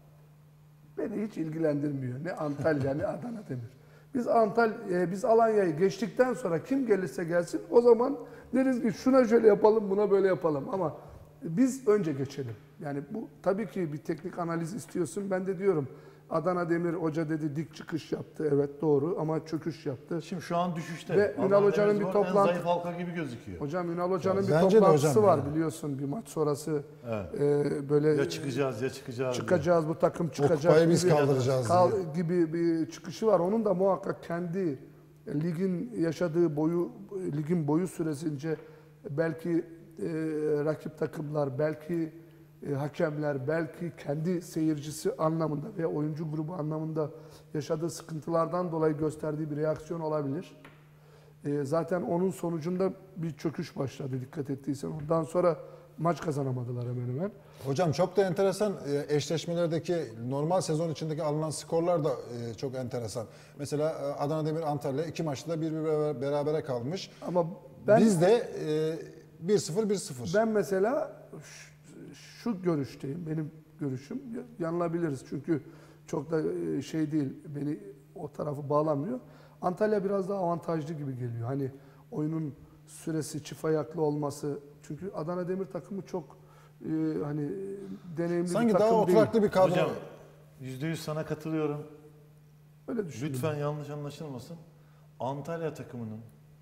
beni hiç ilgilendirmiyor. Ne Antalya ne Adana Demir. Biz Antalya, biz Alanya'yı geçtikten sonra kim gelirse gelsin o zaman deriz ki şuna şöyle yapalım, buna böyle yapalım ama biz önce geçelim. Yani bu tabii ki bir teknik analiz istiyorsun. Ben de diyorum Adana Demir hoca dedi dik çıkış yaptı. Evet doğru ama çöküş yaptı. Şimdi şu an düşüşte. Ve Ünal Adana Hoca'nın bir Demirspor toplantı- en zayıf halka gibi gözüküyor. Hocam Ünal Hoca'nın bir Bence de toplantısı hocam var yani. biliyorsun bir maç sonrası. Evet. Ee, böyle Ya çıkacağız ya çıkacağız. diye. çıkacağız bu takım çıkacak kupayı biz gibi, kaldıracağız kal- diye. gibi bir çıkışı var. Onun da muhakkak kendi ligin yaşadığı boyu ligin boyu süresince belki e, rakip takımlar belki e, hakemler belki kendi seyircisi anlamında veya oyuncu grubu anlamında yaşadığı sıkıntılardan dolayı gösterdiği bir reaksiyon olabilir. E, zaten onun sonucunda bir çöküş başladı dikkat ettiysen. Ondan sonra maç kazanamadılar hemen hemen. Hocam çok da enteresan e, eşleşmelerdeki normal sezon içindeki alınan skorlar da e, çok enteresan. Mesela e, Adana Demir Antalya iki maçta da bir bir berabere kalmış. Ama ben Bizde e, bir sıfır bir sıfır. Ben mesela şu, şu görüşteyim. Benim görüşüm, yanılabiliriz çünkü çok da e, şey değil, beni o tarafı bağlamıyor. Antalya biraz daha avantajlı gibi geliyor. Hani oyunun süresi, çift ayaklı olması. Çünkü Adana Demir takımı çok e, hani deneyimli Sanki bir takım daha değil. oturaklı bir kadro. Hocam yüzde yüz sana katılıyorum. Öyle düşünüyorum. Lütfen yanlış anlaşılmasın. Antalya takımının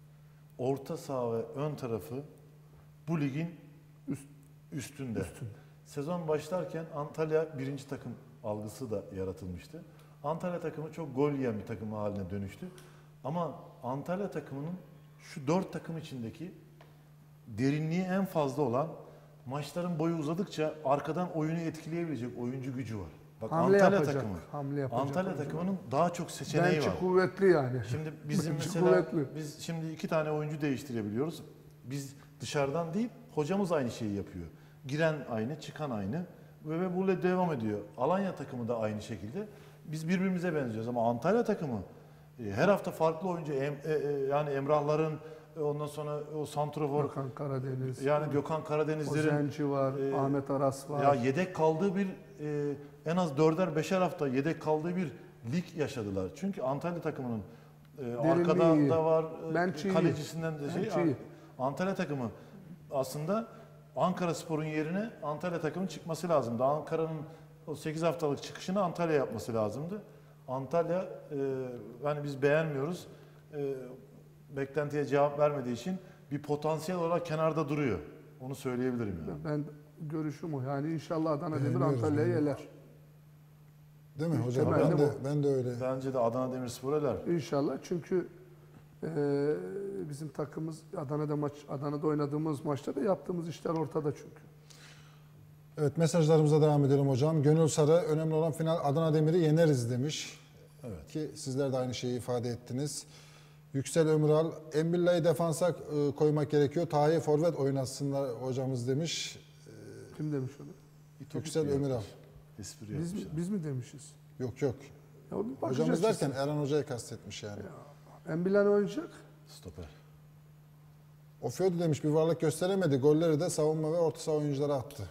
orta saha ve ön tarafı bu ligin üst, üstünde. Üstünde. Sezon başlarken Antalya birinci takım algısı da yaratılmıştı. Antalya takımı çok gol yiyen bir takım haline dönüştü. Ama Antalya takımının şu dört takım içindeki derinliği en fazla olan, maçların boyu uzadıkça arkadan oyunu etkileyebilecek oyuncu gücü var. Bak Hamle Antalya yapacak, takımı. hamle yapacak Antalya oyuncu takımının daha çok seçeneği Bençi var. kuvvetli yani. Şimdi bizim Bençi mesela kuvvetli. biz şimdi iki tane oyuncu değiştirebiliyoruz. Biz dışarıdan değil, hocamız aynı şeyi yapıyor. Giren aynı, çıkan aynı ve, ve böyle devam ediyor. Alanya takımı da aynı şekilde. Biz birbirimize benziyoruz ama Antalya takımı e, her hafta farklı oyuncu em, e, e, yani Emrahların e, ondan sonra o santrafor Gökhan Karadeniz. yani Gökhan Karadenizlerin Ozenci var, e, Ahmet Aras var. ya yedek kaldığı bir e, en az dörder beşer hafta yedek kaldığı bir lig yaşadılar. Çünkü Antalya takımının e, arkada iyi. da var e, Bençi iyi. kalecisinden de şey Bençi iyi. Antalya takımı aslında Ankara Spor'un yerine Antalya takımının çıkması lazımdı. Ankara'nın o sekiz haftalık çıkışını Antalya yapması lazımdı. Antalya e, yani biz beğenmiyoruz. E, beklentiye cevap vermediği için bir potansiyel olarak kenarda duruyor. Onu söyleyebilirim yani. Ben görüşüm o. Yani inşallah Adana Demir Beğeniyoruz, Antalya'yı beğeniyoruz. yeler. Değil mi hocam? Temelde Ben de, bu. ben de öyle. Bence de Adana Demirspor eler. İnşallah çünkü e, bizim takımımız Adana'da maç Adana'da oynadığımız maçta da yaptığımız işler ortada çünkü. Evet, mesajlarımıza devam edelim hocam. Gönül Sarı, önemli olan final Adana Demir'i yeneriz demiş. Evet. Ki sizler de aynı şeyi ifade ettiniz. Yüksel Ömüral, Embilla'yı defansa e, koymak gerekiyor. Tahir forvet oynasınlar hocamız demiş. Kim demiş onu? Yüksel Ömüral. Espri Biz mi, yapmışlar. biz mi demişiz? Yok yok. Ya bir bakacağız Hocamız derken işte. Erhan Hoca'yı kastetmiş yani. Embilan oynayacak. Stoper. Ofiodu demiş bir varlık gösteremedi. Golleri de savunma ve orta saha oyuncuları attı.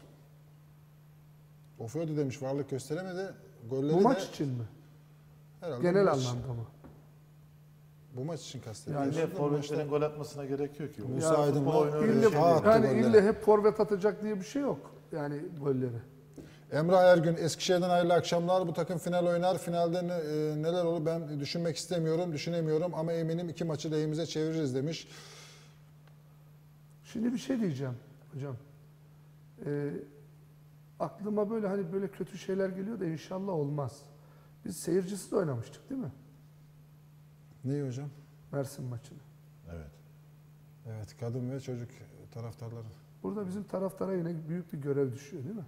Ofiodu demiş varlık gösteremedi. Golleri Bu de maç için mi? herhalde Genel bu maç- anlamda mı? Bu maç için kastediyor. Yani Yani forvetlerin gol atmasına gerek yok ki. Musa Yani Aydın'la futbol oyunu öyle İlle, bir şey Sağ değil. attı yani golleri. ille hep forvet atacak diye bir şey yok. Yani golleri. Emrah Ergün, Eskişehir'den hayırlı akşamlar. Bu takım final oynar. Finalde ne- e, neler olur ben düşünmek istemiyorum, düşünemiyorum ama eminim iki maçı lehimize çeviririz demiş. Şimdi bir şey diyeceğim hocam. Ee, aklıma böyle hani böyle kötü şeyler geliyor da inşallah olmaz. Biz seyircisiz oynamıştık değil mi? Neyi hocam? Mersin maçını. Evet. Evet, kadın ve çocuk taraftarları. Burada bizim taraftara yine büyük bir görev düşüyor değil mi?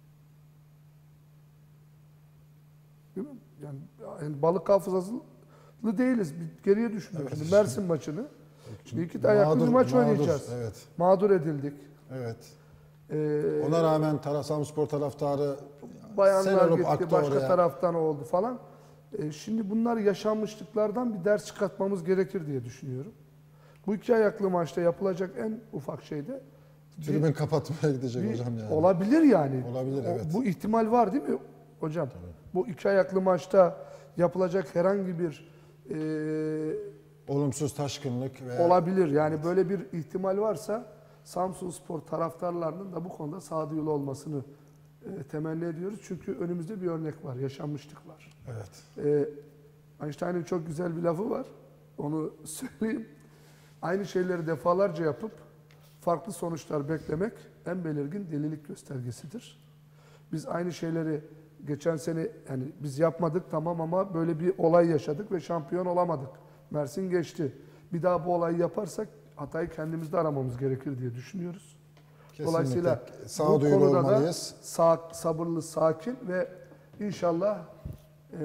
Değil mi? Yani, yani balık hafızasılı değiliz. Bir geriye düşünüyoruz. Evet. Şimdi Mersin maçını. Şimdi iki ayaklı bir Mağdur- maç mağdur, oynayacağız. Evet, Mağdur edildik. evet. Ee, Ona rağmen Tara- Samspor taraftarı sel bayanlar olup gitti, aktı başka oraya. taraftan oldu falan. Ee, şimdi bunlar yaşanmışlıklardan bir ders çıkartmamız gerekir diye düşünüyorum. Bu iki ayaklı maçta yapılacak en ufak şey de bir- Tribün kapatmaya gidecek bir- hocam yani. olabilir yani. Olabilir, O- evet. Bu ihtimal var değil mi hocam? Bu iki ayaklı maçta yapılacak herhangi bir e, Olumsuz taşkınlık ve olabilir. Yani böyle bir ihtimal varsa Samsunspor taraftarlarının da bu konuda sağduyulu olmasını e, temenni ediyoruz. Çünkü önümüzde bir örnek var, yaşanmışlık var. evet. E, Einstein'ın çok güzel bir lafı var. Onu söyleyeyim. Aynı şeyleri defalarca yapıp farklı sonuçlar beklemek en belirgin delilik göstergesidir. Biz aynı şeyleri geçen sene yani biz yapmadık tamam ama böyle bir olay yaşadık ve şampiyon olamadık. Mersin geçti. Bir daha bu olayı yaparsak hatayı kendimizde aramamız gerekir diye düşünüyoruz. Dolayısıyla bu sağduyulu konuda da olmalıyız. sağ, sabırlı, sakin ve inşallah e,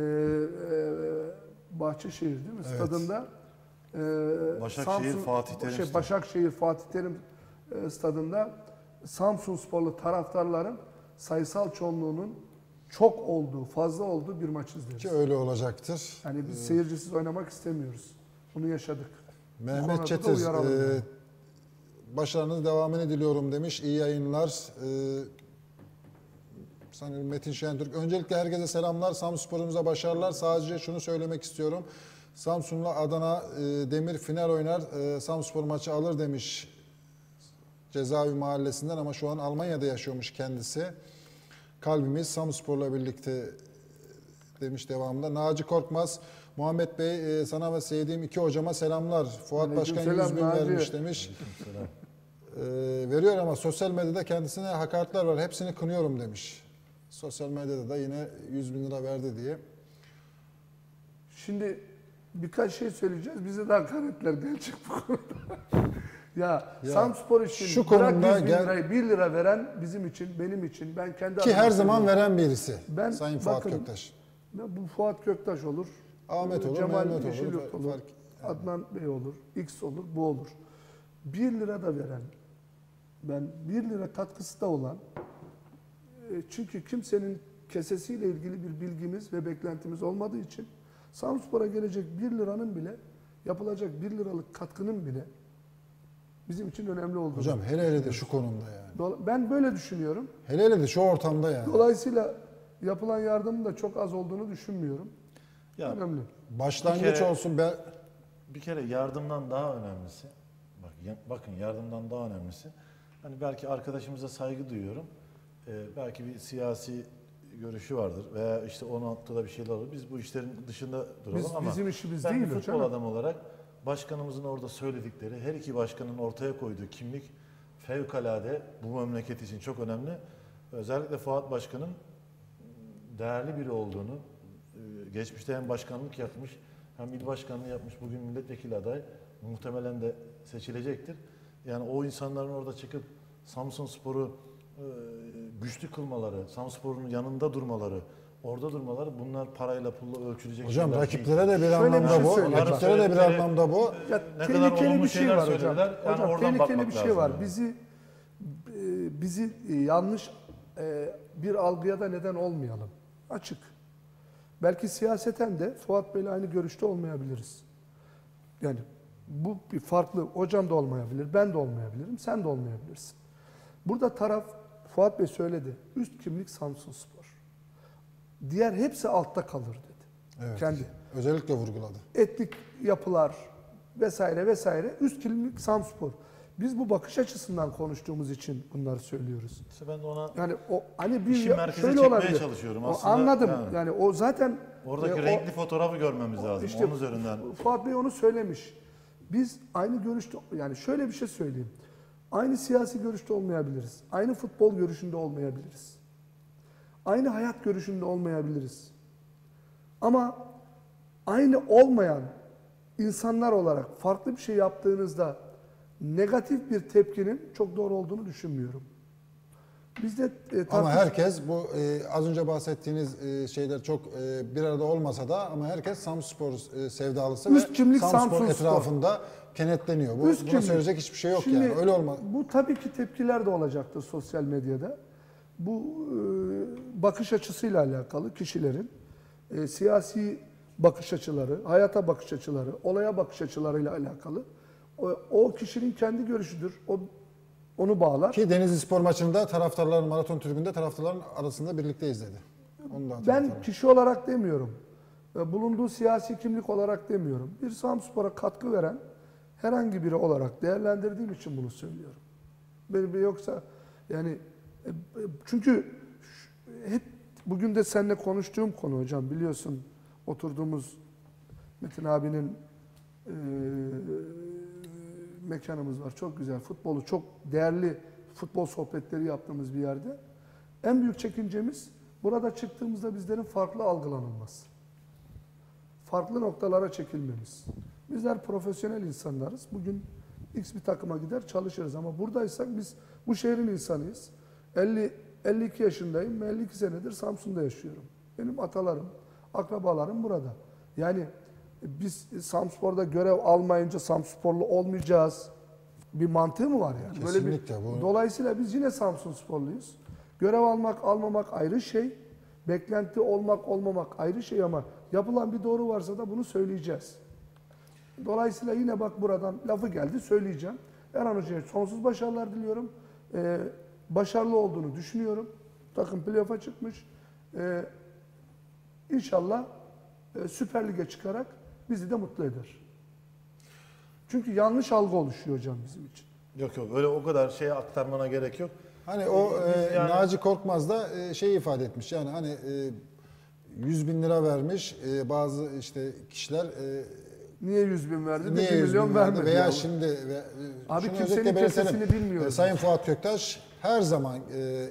e, Bahçeşehir değil mi? Evet. Stadında e, Başakşehir, Fatih Terim şey, Stadı. Başakşehir Fatih Terim e, stadında Samsun sporlu taraftarların sayısal çoğunluğunun çok olduğu, fazla olduğu bir maç izleriz. Ki öyle olacaktır. Yani biz seyircisiz oynamak istemiyoruz. Bunu yaşadık. Bu konuda Mehmet da Çetir, uyaralım e, yani. başarınız devamını diliyorum demiş. İyi yayınlar. E, sanıyorum Metin Şentürk. Öncelikle herkese selamlar. Samsunspor'umuza başarılar. Sadece şunu söylemek istiyorum. Samsun'la Adana e, Demir final oynar. E, Samsunspor maçı alır demiş Cezaevi Mahallesi'nden ama şu an Almanya'da yaşıyormuş kendisi. Kalbimiz Samsunspor'la birlikte demiş devamında. Naci Korkmaz, Muhammed Bey e, sana ve sevdiğim iki hocama selamlar. Fuat Aleyküm Başkan selam, yüz bin Naci. vermiş demiş. E, veriyor ama sosyal medyada kendisine hakaretler var. Hepsini kınıyorum demiş. Sosyal medyada da yine yüz bin lira verdi diye. Şimdi birkaç şey söyleyeceğiz. Bize de hakaretler gelecek bu konuda. ya, Ya, Samspor için şu bırak konuda yüz bin gel- lirayı bir lira veren bizim için, benim için, ben kendi Ki adıma her zaman söylüyorum. veren birisi. Ben, Sayın Fuat bakın, Köktaş. Bu Fuat Köktaş olur. Ahmet olur, Cemal Mehmet olur, Yeşilyurt olur. fark- Adnan Bey olur. X olur, bu olur. Bir lira da veren, ben bir lira katkısı da olan, e, çünkü kimsenin kesesiyle ilgili bir bilgimiz ve beklentimiz olmadığı için Samspor'a gelecek bir liranın bile, yapılacak bir liralık katkının bile bizim için önemli olduğunu. Hocam hele hele de şu konumda yani. Dola- Ben böyle düşünüyorum. Hele hele de şu ortamda yani. Dolayısıyla yapılan yardımın da çok az olduğunu düşünmüyorum. Ya, Önemli. Başlangıç Bir kere- olsun. Ben, Bir kere yardımdan daha önemlisi, bak, ya- bakın yardımdan daha önemlisi, hani belki arkadaşımıza saygı duyuyorum, Ee, belki bir siyasi görüşü vardır veya işte o noktada bir şeyler olur. Biz bu işlerin dışında duralım Biz- ama bizim işimiz ben değil bir o futbol canım. adamı olarak başkanımızın orada söyledikleri, her iki başkanın ortaya koyduğu kimlik fevkalade bu memleket için çok önemli. Özellikle Fuat Başkan'ın değerli biri olduğunu, e, geçmişte hem başkanlık yapmış hem il başkanlığı yapmış, bugün milletvekili aday, muhtemelen de seçilecektir. Yani o insanların orada çıkıp Samsunspor'u e, güçlü kılmaları, Samsunspor'un yanında durmaları, orada durmaları, bunlar parayla pulla ölçülecek hocam şeyler rakiplere değil. de bir Şöyle bir anlamda şey bu. söyleyeyim. Rakiplere de bir Onların anlamda bu. Ya, ne kadar tehlikeli olumlu bir şey şeyler var hocam. söylediler, yani Hocam oradan tehlikeli bakmak bir şey lazım var. yani. Bizi e, bizi e, yanlış e, bir algıya da neden olmayalım. Açık. Belki siyaseten de Fuat Bey'le aynı görüşte olmayabiliriz. Yani bu bir farklı. Hocam da olmayabilir, ben de olmayabilirim, sen de olmayabilirsin. Burada taraf, Fuat Bey söyledi, üst kimlik Samsunspor. Diğer hepsi altta kalır dedi. Evet. Kendi. Özellikle vurguladı. Etnik yapılar vesaire vesaire üst kimlik Samspor. Biz bu bakış açısından konuştuğumuz için bunları söylüyoruz. İşte ben de ona Yani o hani bir İşi ya- merkeze şöyle çekmeye olabilir. çalışıyorum O aslında, anladım. yani. Yani. o zaten oradaki e, o- renkli fotoğrafı görmemiz lazım. işte Onun üzerinden. Fuat Bey onu söylemiş. Biz aynı görüşte, yani şöyle bir şey söyleyeyim. Aynı siyasi görüşte olmayabiliriz. Aynı futbol görüşünde olmayabiliriz. Aynı hayat görüşünde olmayabiliriz. Ama aynı olmayan insanlar olarak farklı bir şey yaptığınızda negatif bir tepkinin çok doğru olduğunu düşünmüyorum. Bizde e, Ama tartış- herkes bu e, az önce bahsettiğiniz e, şeyler çok e, bir arada olmasa da ama herkes Samsunspor e, sevdalısı Üst ve kimlik Samsunspor Samsunspor. etrafında kenetleniyor. Bu, Üst buna kimlik. söyleyecek hiçbir şey yok Şimdi yani. Öyle olma. Bu tabii ki tepkiler de olacaktır sosyal medyada. Bu e, bakış açısıyla alakalı kişilerin e, siyasi bakış açıları, hayata bakış açıları, olaya bakış açılarıyla alakalı. O, o kişinin kendi görüşüdür. O onu bağlar. Ki Denizli Spor maçında taraftarların maraton tribünde taraftarların arasında birlikte izledi. Onu da hatırlatalım. Ben kişi olarak demiyorum. Ve bulunduğu siyasi kimlik olarak demiyorum. Bir Samsunspor'a katkı veren herhangi biri olarak değerlendirdiğim için bunu söylüyorum. Benim bir yoksa yani e, e, çünkü ş- hep bugün de seninle konuştuğum konu hocam biliyorsun oturduğumuz Metin abinin e, mekanımız var. Çok güzel. Futbolu çok değerli futbol sohbetleri yaptığımız bir yerde. En büyük çekincemiz burada çıktığımızda bizlerin farklı algılanılması. Farklı noktalara çekilmemiz. Bizler profesyonel insanlarız. Bugün X bir takıma gider çalışırız ama buradaysak biz bu şehrin insanıyız. elli elli iki yaşındayım ve elli iki senedir Samsun'da yaşıyorum. Benim atalarım, akrabalarım burada. Yani biz Samspor'da görev almayınca Samsporlu olmayacağız. Bir mantığı mı var yani? Böyle bir, Kesinlikle bu. dolayısıyla biz yine Samsunsporluyuz. Görev almak, almamak ayrı şey. Beklenti olmak, olmamak ayrı şey ama yapılan bir doğru varsa da bunu söyleyeceğiz. Dolayısıyla yine bak buradan lafı geldi söyleyeceğim. Erhan Hoca'ya sonsuz başarılar diliyorum. Ee, başarılı olduğunu düşünüyorum. Takım playoff'a çıkmış. Ee, İnşallah e, Süper Lig'e çıkarak bizi de mutlu eder. Çünkü yanlış algı oluşuyor hocam bizim için. Yok yok öyle o kadar şeye aktarmana gerek yok. Hani o Biz e, yani- Naci Korkmaz da e, şey ifade etmiş yani hani e, yüz bin lira vermiş e, bazı işte kişiler e, Niye yüz bin verdi de niye bir yüz milyon bin verdi vermedi? veya ya? şimdi ve, e, Abi şunu kimsenin özellikle belirtelim. kesesini bilmiyoruz. E, Sayın Fuat Köktaş her zaman e,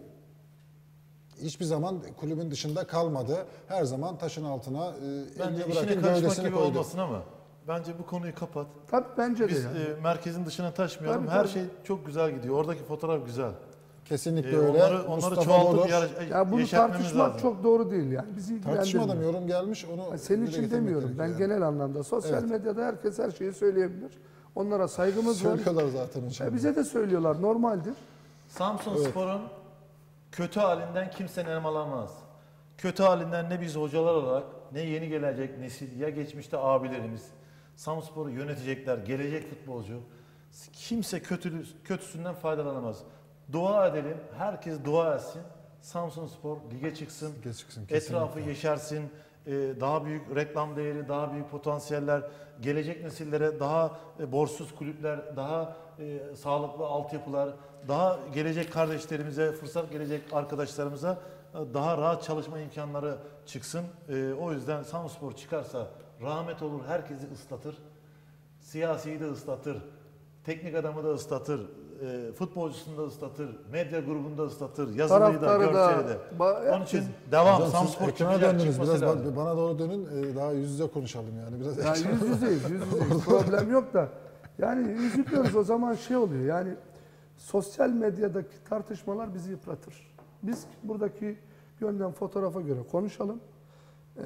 hiçbir zaman kulübün dışında kalmadı. Her zaman taşın altına e, Bence elini işine bırakın karışmak gövdesini gibi koydu. olmasın ama bence bu konuyu kapat. Tabii bence de Biz yani. e, merkezin dışına taşmayalım. Tabii, Her tabii. şey çok güzel gidiyor. Oradaki fotoğraf güzel. Kesinlikle E, öyle. Onları, onları Mustafa çoğaltıp Bolur. yara- Ya bunu yeşertmemiz tartışmak lazım. çok doğru değil yani. Bizi Tartışmadan ilgilendirmiyor. yorum gelmiş onu Yani senin dile için getirmek demiyorum. Ben gerekiyor yani. genel anlamda. Sosyal Evet. medyada herkes her şeyi söyleyebilir. Onlara saygımız var. Söylüyorlar zaten hocam. E, bize de söylüyorlar. Normaldir. Samsun Evet. Spor'un kötü halinden kimse nemalanmaz. Kötü halinden ne biz hocalar olarak ne yeni gelecek nesil ya geçmişte abilerimiz Samsunspor'u yönetecekler, gelecek futbolcu. Kimse kötülü, kötüsünden faydalanamaz. Dua edelim, herkes dua etsin. Samsunspor lige çıksın, Lige çıksın, kesinlikle. etrafı yeşersin, e, daha büyük reklam değeri, daha büyük potansiyeller, gelecek nesillere daha e, borçsuz kulüpler, daha e, sağlıklı altyapılar, daha gelecek kardeşlerimize, fırsat gelecek arkadaşlarımıza e, daha rahat çalışma imkanları çıksın. E, o yüzden Samsunspor çıkarsa rahmet olur, herkesi ıslatır. Siyasiyi de ıslatır, teknik adamı da ıslatır, e, futbolcusunu da ıslatır, medya grubunu da ıslatır, yazılıyı da, Taraftarı da, görseli de. ba- Onun için herkes- devam, Hocam siz Samsunspor ekrana çıkacak, döndünüz. çıkması Biraz lazım. ba- bana doğru dönün. e, Daha yüz yüze konuşalım yani. Biraz Yani ekrana- yüz yüzeyiz, yüz yüzeyiz. Problem yok da. Yani üzülüyoruz o zaman şey oluyor. Yani sosyal medyadaki tartışmalar bizi yıpratır. Biz buradaki gönderen fotoğrafa göre konuşalım. Ee,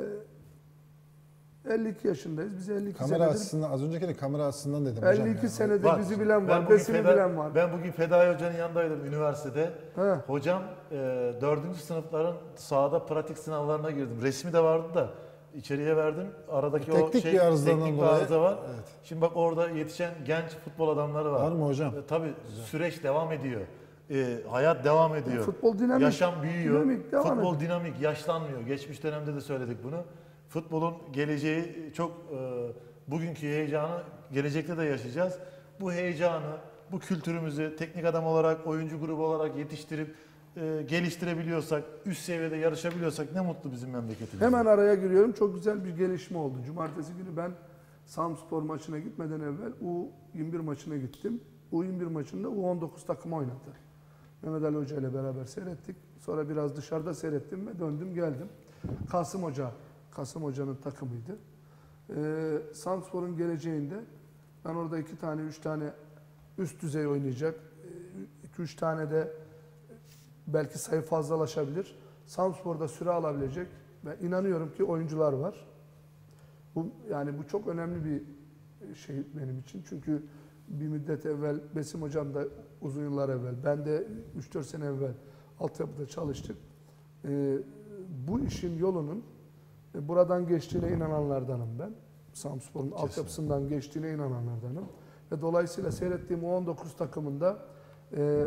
elli iki yaşındayız. Biz elli iki Kamera senedir, açısından, az önceki de kamera açısından dedim hocam. elli iki yani. senedir Var. bizi bilen Ben var, bugün Besim'i Feda- bilen var. Ben bugün Fedai Hoca'nın yanındaydım üniversitede. He. Hocam e, dördüncü sınıfların sahada pratik sınavlarına girdim. Resmi de vardı da içeriye verdim. Aradaki Teknik o şey bir arızadan teknik bir dolayı. arıza var. Evet. Şimdi bak orada yetişen genç futbol adamları var. Var mı hocam? E, tabii süreç devam ediyor. E, hayat devam ediyor. Futbol dinamik. Yaşam büyüyor. Dinamik, devam Futbol ediyor. dinamik, yaşlanmıyor. Geçmiş dönemde de söyledik bunu. Futbolun geleceği çok e, bugünkü heyecanı gelecekte de yaşayacağız. Bu heyecanı, bu kültürümüzü teknik adam olarak, oyuncu grubu olarak yetiştirip e, geliştirebiliyorsak, üst seviyede yarışabiliyorsak ne mutlu bizim memleketimize. Hemen araya giriyorum. Çok güzel bir gelişme oldu. Cumartesi günü ben Samspor maçına gitmeden evvel U yirmi bir maçına gittim. U yirmi bir maçında U on dokuz takım oynadı. Mehmet Ali Hoca ile beraber seyrettik. Sonra biraz dışarıda seyrettim ve döndüm geldim. Kasım Hoca, Kasım Hoca'nın takımıydı. Ee, Samspor'un geleceğinde ben orada iki tane, üç tane üst düzey oynayacak. iki üç tane de belki sayı fazlalaşabilir. Samspor'da süre alabilecek ve inanıyorum ki oyuncular var. Bu yani bu çok önemli bir şey benim için. Çünkü bir müddet evvel Besim Hocam da uzun yıllar evvel, ben de üç dört sene evvel altyapıda çalıştık. Ee, bu işin yolunun e, buradan geçtiğine inananlardanım ben. Samspor'un altyapısından geçtiğine inananlardanım. Ve dolayısıyla seyrettiğim o on dokuz takımında e,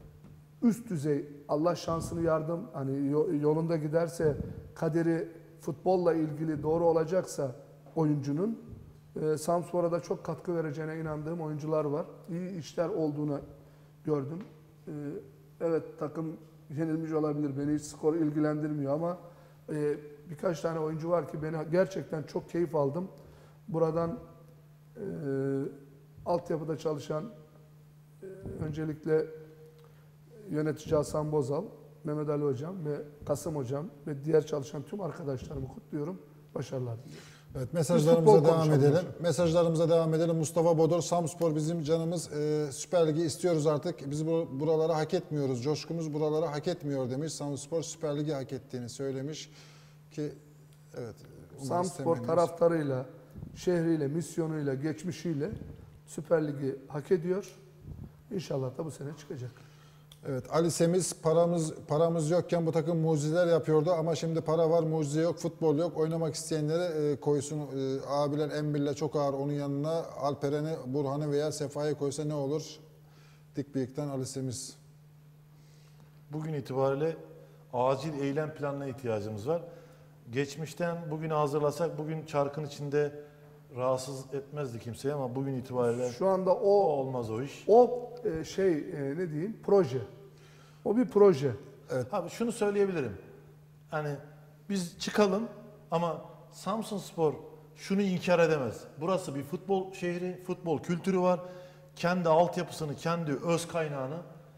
üst düzey, Allah şansını yardım hani yolunda giderse, kaderi futbolla ilgili doğru olacaksa oyuncunun e, Samspor'a da çok katkı vereceğine inandığım oyuncular var. İyi işler olduğunu gördüm. E, evet takım yenilmiş olabilir. Beni hiç skor ilgilendirmiyor ama e, birkaç tane oyuncu var ki beni gerçekten çok keyif aldım. Buradan e, altyapıda çalışan e, öncelikle yönetici Hasan Bozal, Mehmet Ali Hocam ve Kasım Hocam ve diğer çalışan tüm arkadaşlarımı kutluyorum. Başarılar diliyorum. Evet, Biz mesajlarımıza futbol devam konuşalım edelim. hocam. Mesajlarımıza devam edelim. Mustafa Bodur, Samspor bizim canımız. E, Süper Ligi istiyoruz artık. Biz bu, buraları hak etmiyoruz. Coşkumuz buraları hak etmiyor demiş. Samspor Süper Ligi hak ettiğini söylemiş ki evet. umarız Samspor temennimiz- taraftarıyla, şehriyle, misyonuyla, geçmişiyle Süper Ligi hak ediyor. İnşallah da bu sene çıkacak. Evet, Ali Semiz, paramız paramız yokken bu takım mucizeler yapıyordu ama şimdi para var, mucize yok, futbol yok. Oynamak isteyenleri e, koysun. E, abiler Embil'le çok ağır, onun yanına Alperen'i, Burhan'ı veya Sefa'yı koysa ne olur? Dikbıyık'tan Ali Semiz. Bugün itibariyle acil eylem planına ihtiyacımız var. Geçmişten bugüne hazırlasak bugün çarkın içinde rahatsız etmezdi kimseyi ama bugün itibariyle Şu anda o olmaz o iş. o e, şey e, ne diyeyim proje. O bir proje. Abi şunu söyleyebilirim. Hani biz çıkalım ama Samsunspor şunu inkar edemez. Burası bir futbol şehri, futbol kültürü var. Kendi altyapısını, kendi öz kaynağını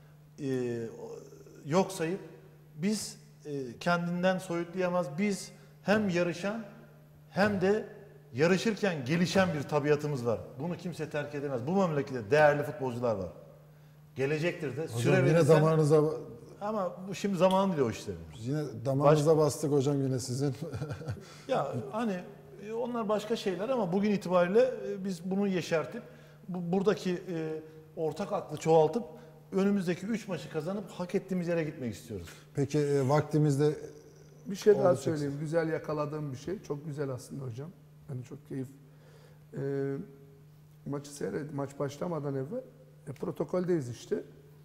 e, yok sayıp biz e, kendinden soyutlayamaz. Biz hem yarışan hem de yarışırken gelişen bir tabiatımız var. Bunu kimse terk edemez. Bu memlekette değerli futbolcular var. Gelecektir de. Süre Hocam yine verirsen- damarınıza ama bu şimdi zaman değil o işlerin. yine damarınıza bastık hocam yine sizin. Ya hani e, onlar başka şeyler ama bugün itibariyle e, biz bunu yeşertip bu, buradaki e, ortak aklı çoğaltıp önümüzdeki üç maçı kazanıp hak ettiğimiz yere gitmek istiyoruz. Peki e, vaktimizde Bir şey daha Olacak. söyleyeyim. Güzel yakaladığım bir şey. Çok güzel aslında hocam. Yani çok keyif. Ee, maçı seyret, maç başlamadan evvel e, protokoldeyiz işte.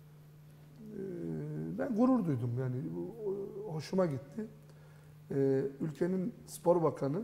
Ee, ben gurur duydum yani. Bu, o- hoşuma gitti. Ee, ülkenin spor bakanı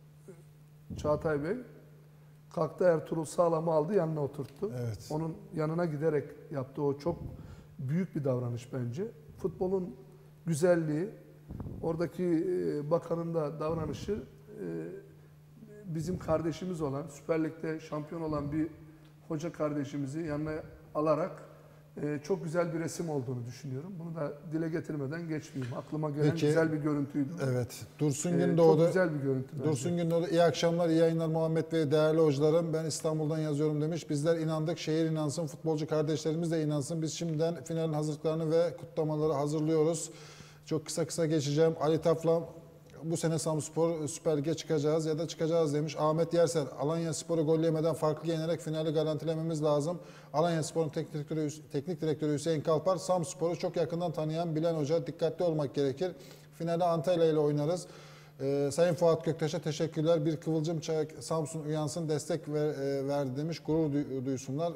e, Çağatay Bey kalktı, Ertuğrul Sağlam'ı aldı, yanına oturttu. Evet. Onun yanına giderek yaptığı o çok büyük bir davranış bence. Futbolun güzelliği, oradaki e, bakanın da davranışı e, bizim kardeşimiz olan, Süper Lig'de şampiyon olan bir hoca kardeşimizi yanına alarak e, çok güzel bir resim olduğunu düşünüyorum. Bunu da dile getirmeden geçmeyeyim. Aklıma gelen Peki, güzel bir görüntüydü. evet Dursun Ee, Gündoğdu. Çok güzel bir görüntü bence. Dursun Gündoğdu, iyi akşamlar, iyi yayınlar Muhammed Bey, değerli hocalarım. Ben İstanbul'dan yazıyorum demiş. Bizler inandık, şehir inansın, futbolcu kardeşlerimiz de inansın. Biz şimdiden finalin hazırlıklarını ve kutlamaları hazırlıyoruz. Çok kısa kısa geçeceğim. Ali Taflan, bu sene Samspor Süper Lig'e çıkacağız ya da çıkacağız demiş. Ahmet Yersel, Alanya Spor'u gol yemeden farklı yenerek finali garantilememiz lazım. Alanya Spor'un teknik direktörü, teknik direktörü Hüseyin Kalpar, Samspor'u çok yakından tanıyan, bilen hoca, dikkatli olmak gerekir. Finalde Antalya ile oynarız. Ee, Sayın Fuat Göktaş'a teşekkürler. Bir kıvılcım çayak Samsun uyansın, destek ver, e, verdi demiş. Gurur duy- duysunlar.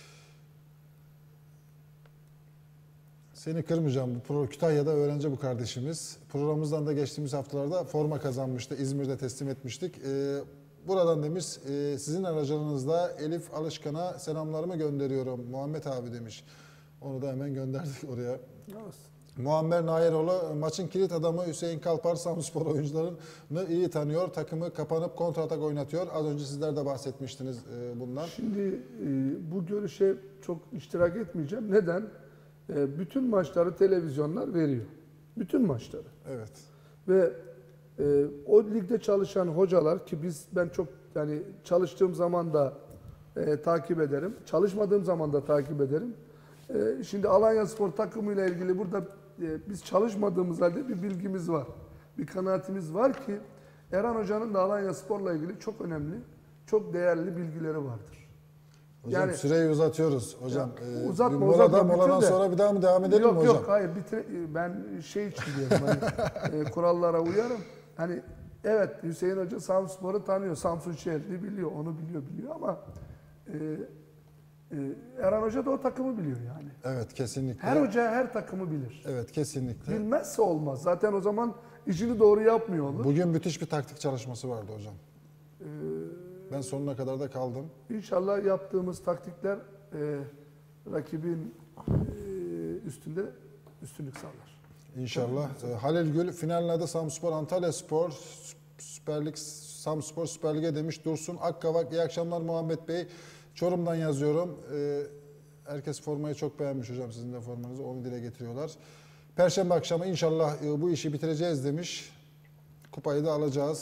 Seni kırmayacağım. Bu pro Kütahya'da öğrenci bu kardeşimiz. Programımızdan da geçtiğimiz haftalarda forma kazanmıştı. İzmir'de teslim etmiştik. Ee, buradan demiş, e, sizin aracılığınızda Elif Alışkan'a selamlarımı gönderiyorum. Muhammed abi demiş. Onu da hemen gönderdik oraya. Muammer Nairoğlu, maçın kilit adamı Hüseyin Kalpar, Samspor oyuncularını iyi tanıyor. Takımı kapanıp kontratak oynatıyor. Az önce sizler de bahsetmiştiniz e, bundan. Şimdi e, bu görüşe çok iştirak etmeyeceğim. Neden? E, bütün maçları televizyonlar veriyor. Bütün maçları. Evet. Ve e, o ligde çalışan hocalar ki biz ben çok yani çalıştığım zaman da e, takip ederim. Çalışmadığım zaman da takip ederim. E, şimdi Alanyaspor takımıyla ilgili burada e, biz çalışmadığımız halde bir bilgimiz var. Bir kanaatimiz var ki Erhan Hoca'nın da Alanyaspor'la ilgili çok önemli, çok değerli bilgileri vardır. Hocam Yani- süreyi uzatıyoruz hocam. Ya, Ee, uzatma, bir molada, uzatma, moladan bitir de. sonra bir daha mı devam edelim yok, mi hocam? Yok hayır bitir, ben şey için diyorum hani, e, kurallara uyarım. Hani evet Hüseyin Hoca Samspor'u tanıyor, Samsun şehrini biliyor, onu biliyor biliyor ama e, e, Erhan Hoca da o takımı biliyor yani. Evet kesinlikle. Her hoca her takımı bilir. Evet kesinlikle. Bilmezse olmaz. Zaten o zaman işini doğru yapmıyor olur. Bugün müthiş bir taktik çalışması vardı hocam. Ee, Ben sonuna kadar da kaldım. İnşallah yaptığımız taktikler e, rakibin e, üstünde üstünlük sağlar. İnşallah. Ee, Halil Gül, finalin adı Samspor Antalya Spor, Süper Lig, Samspor Süper Lig'e demiş. Dursun Akkavak, iyi akşamlar Muhammed Bey. Çorum'dan yazıyorum. Ee, herkes formayı çok beğenmiş hocam, sizin de formanızı, onu dile getiriyorlar. Perşembe akşamı inşallah e, bu işi bitireceğiz demiş. Kupayı da alacağız.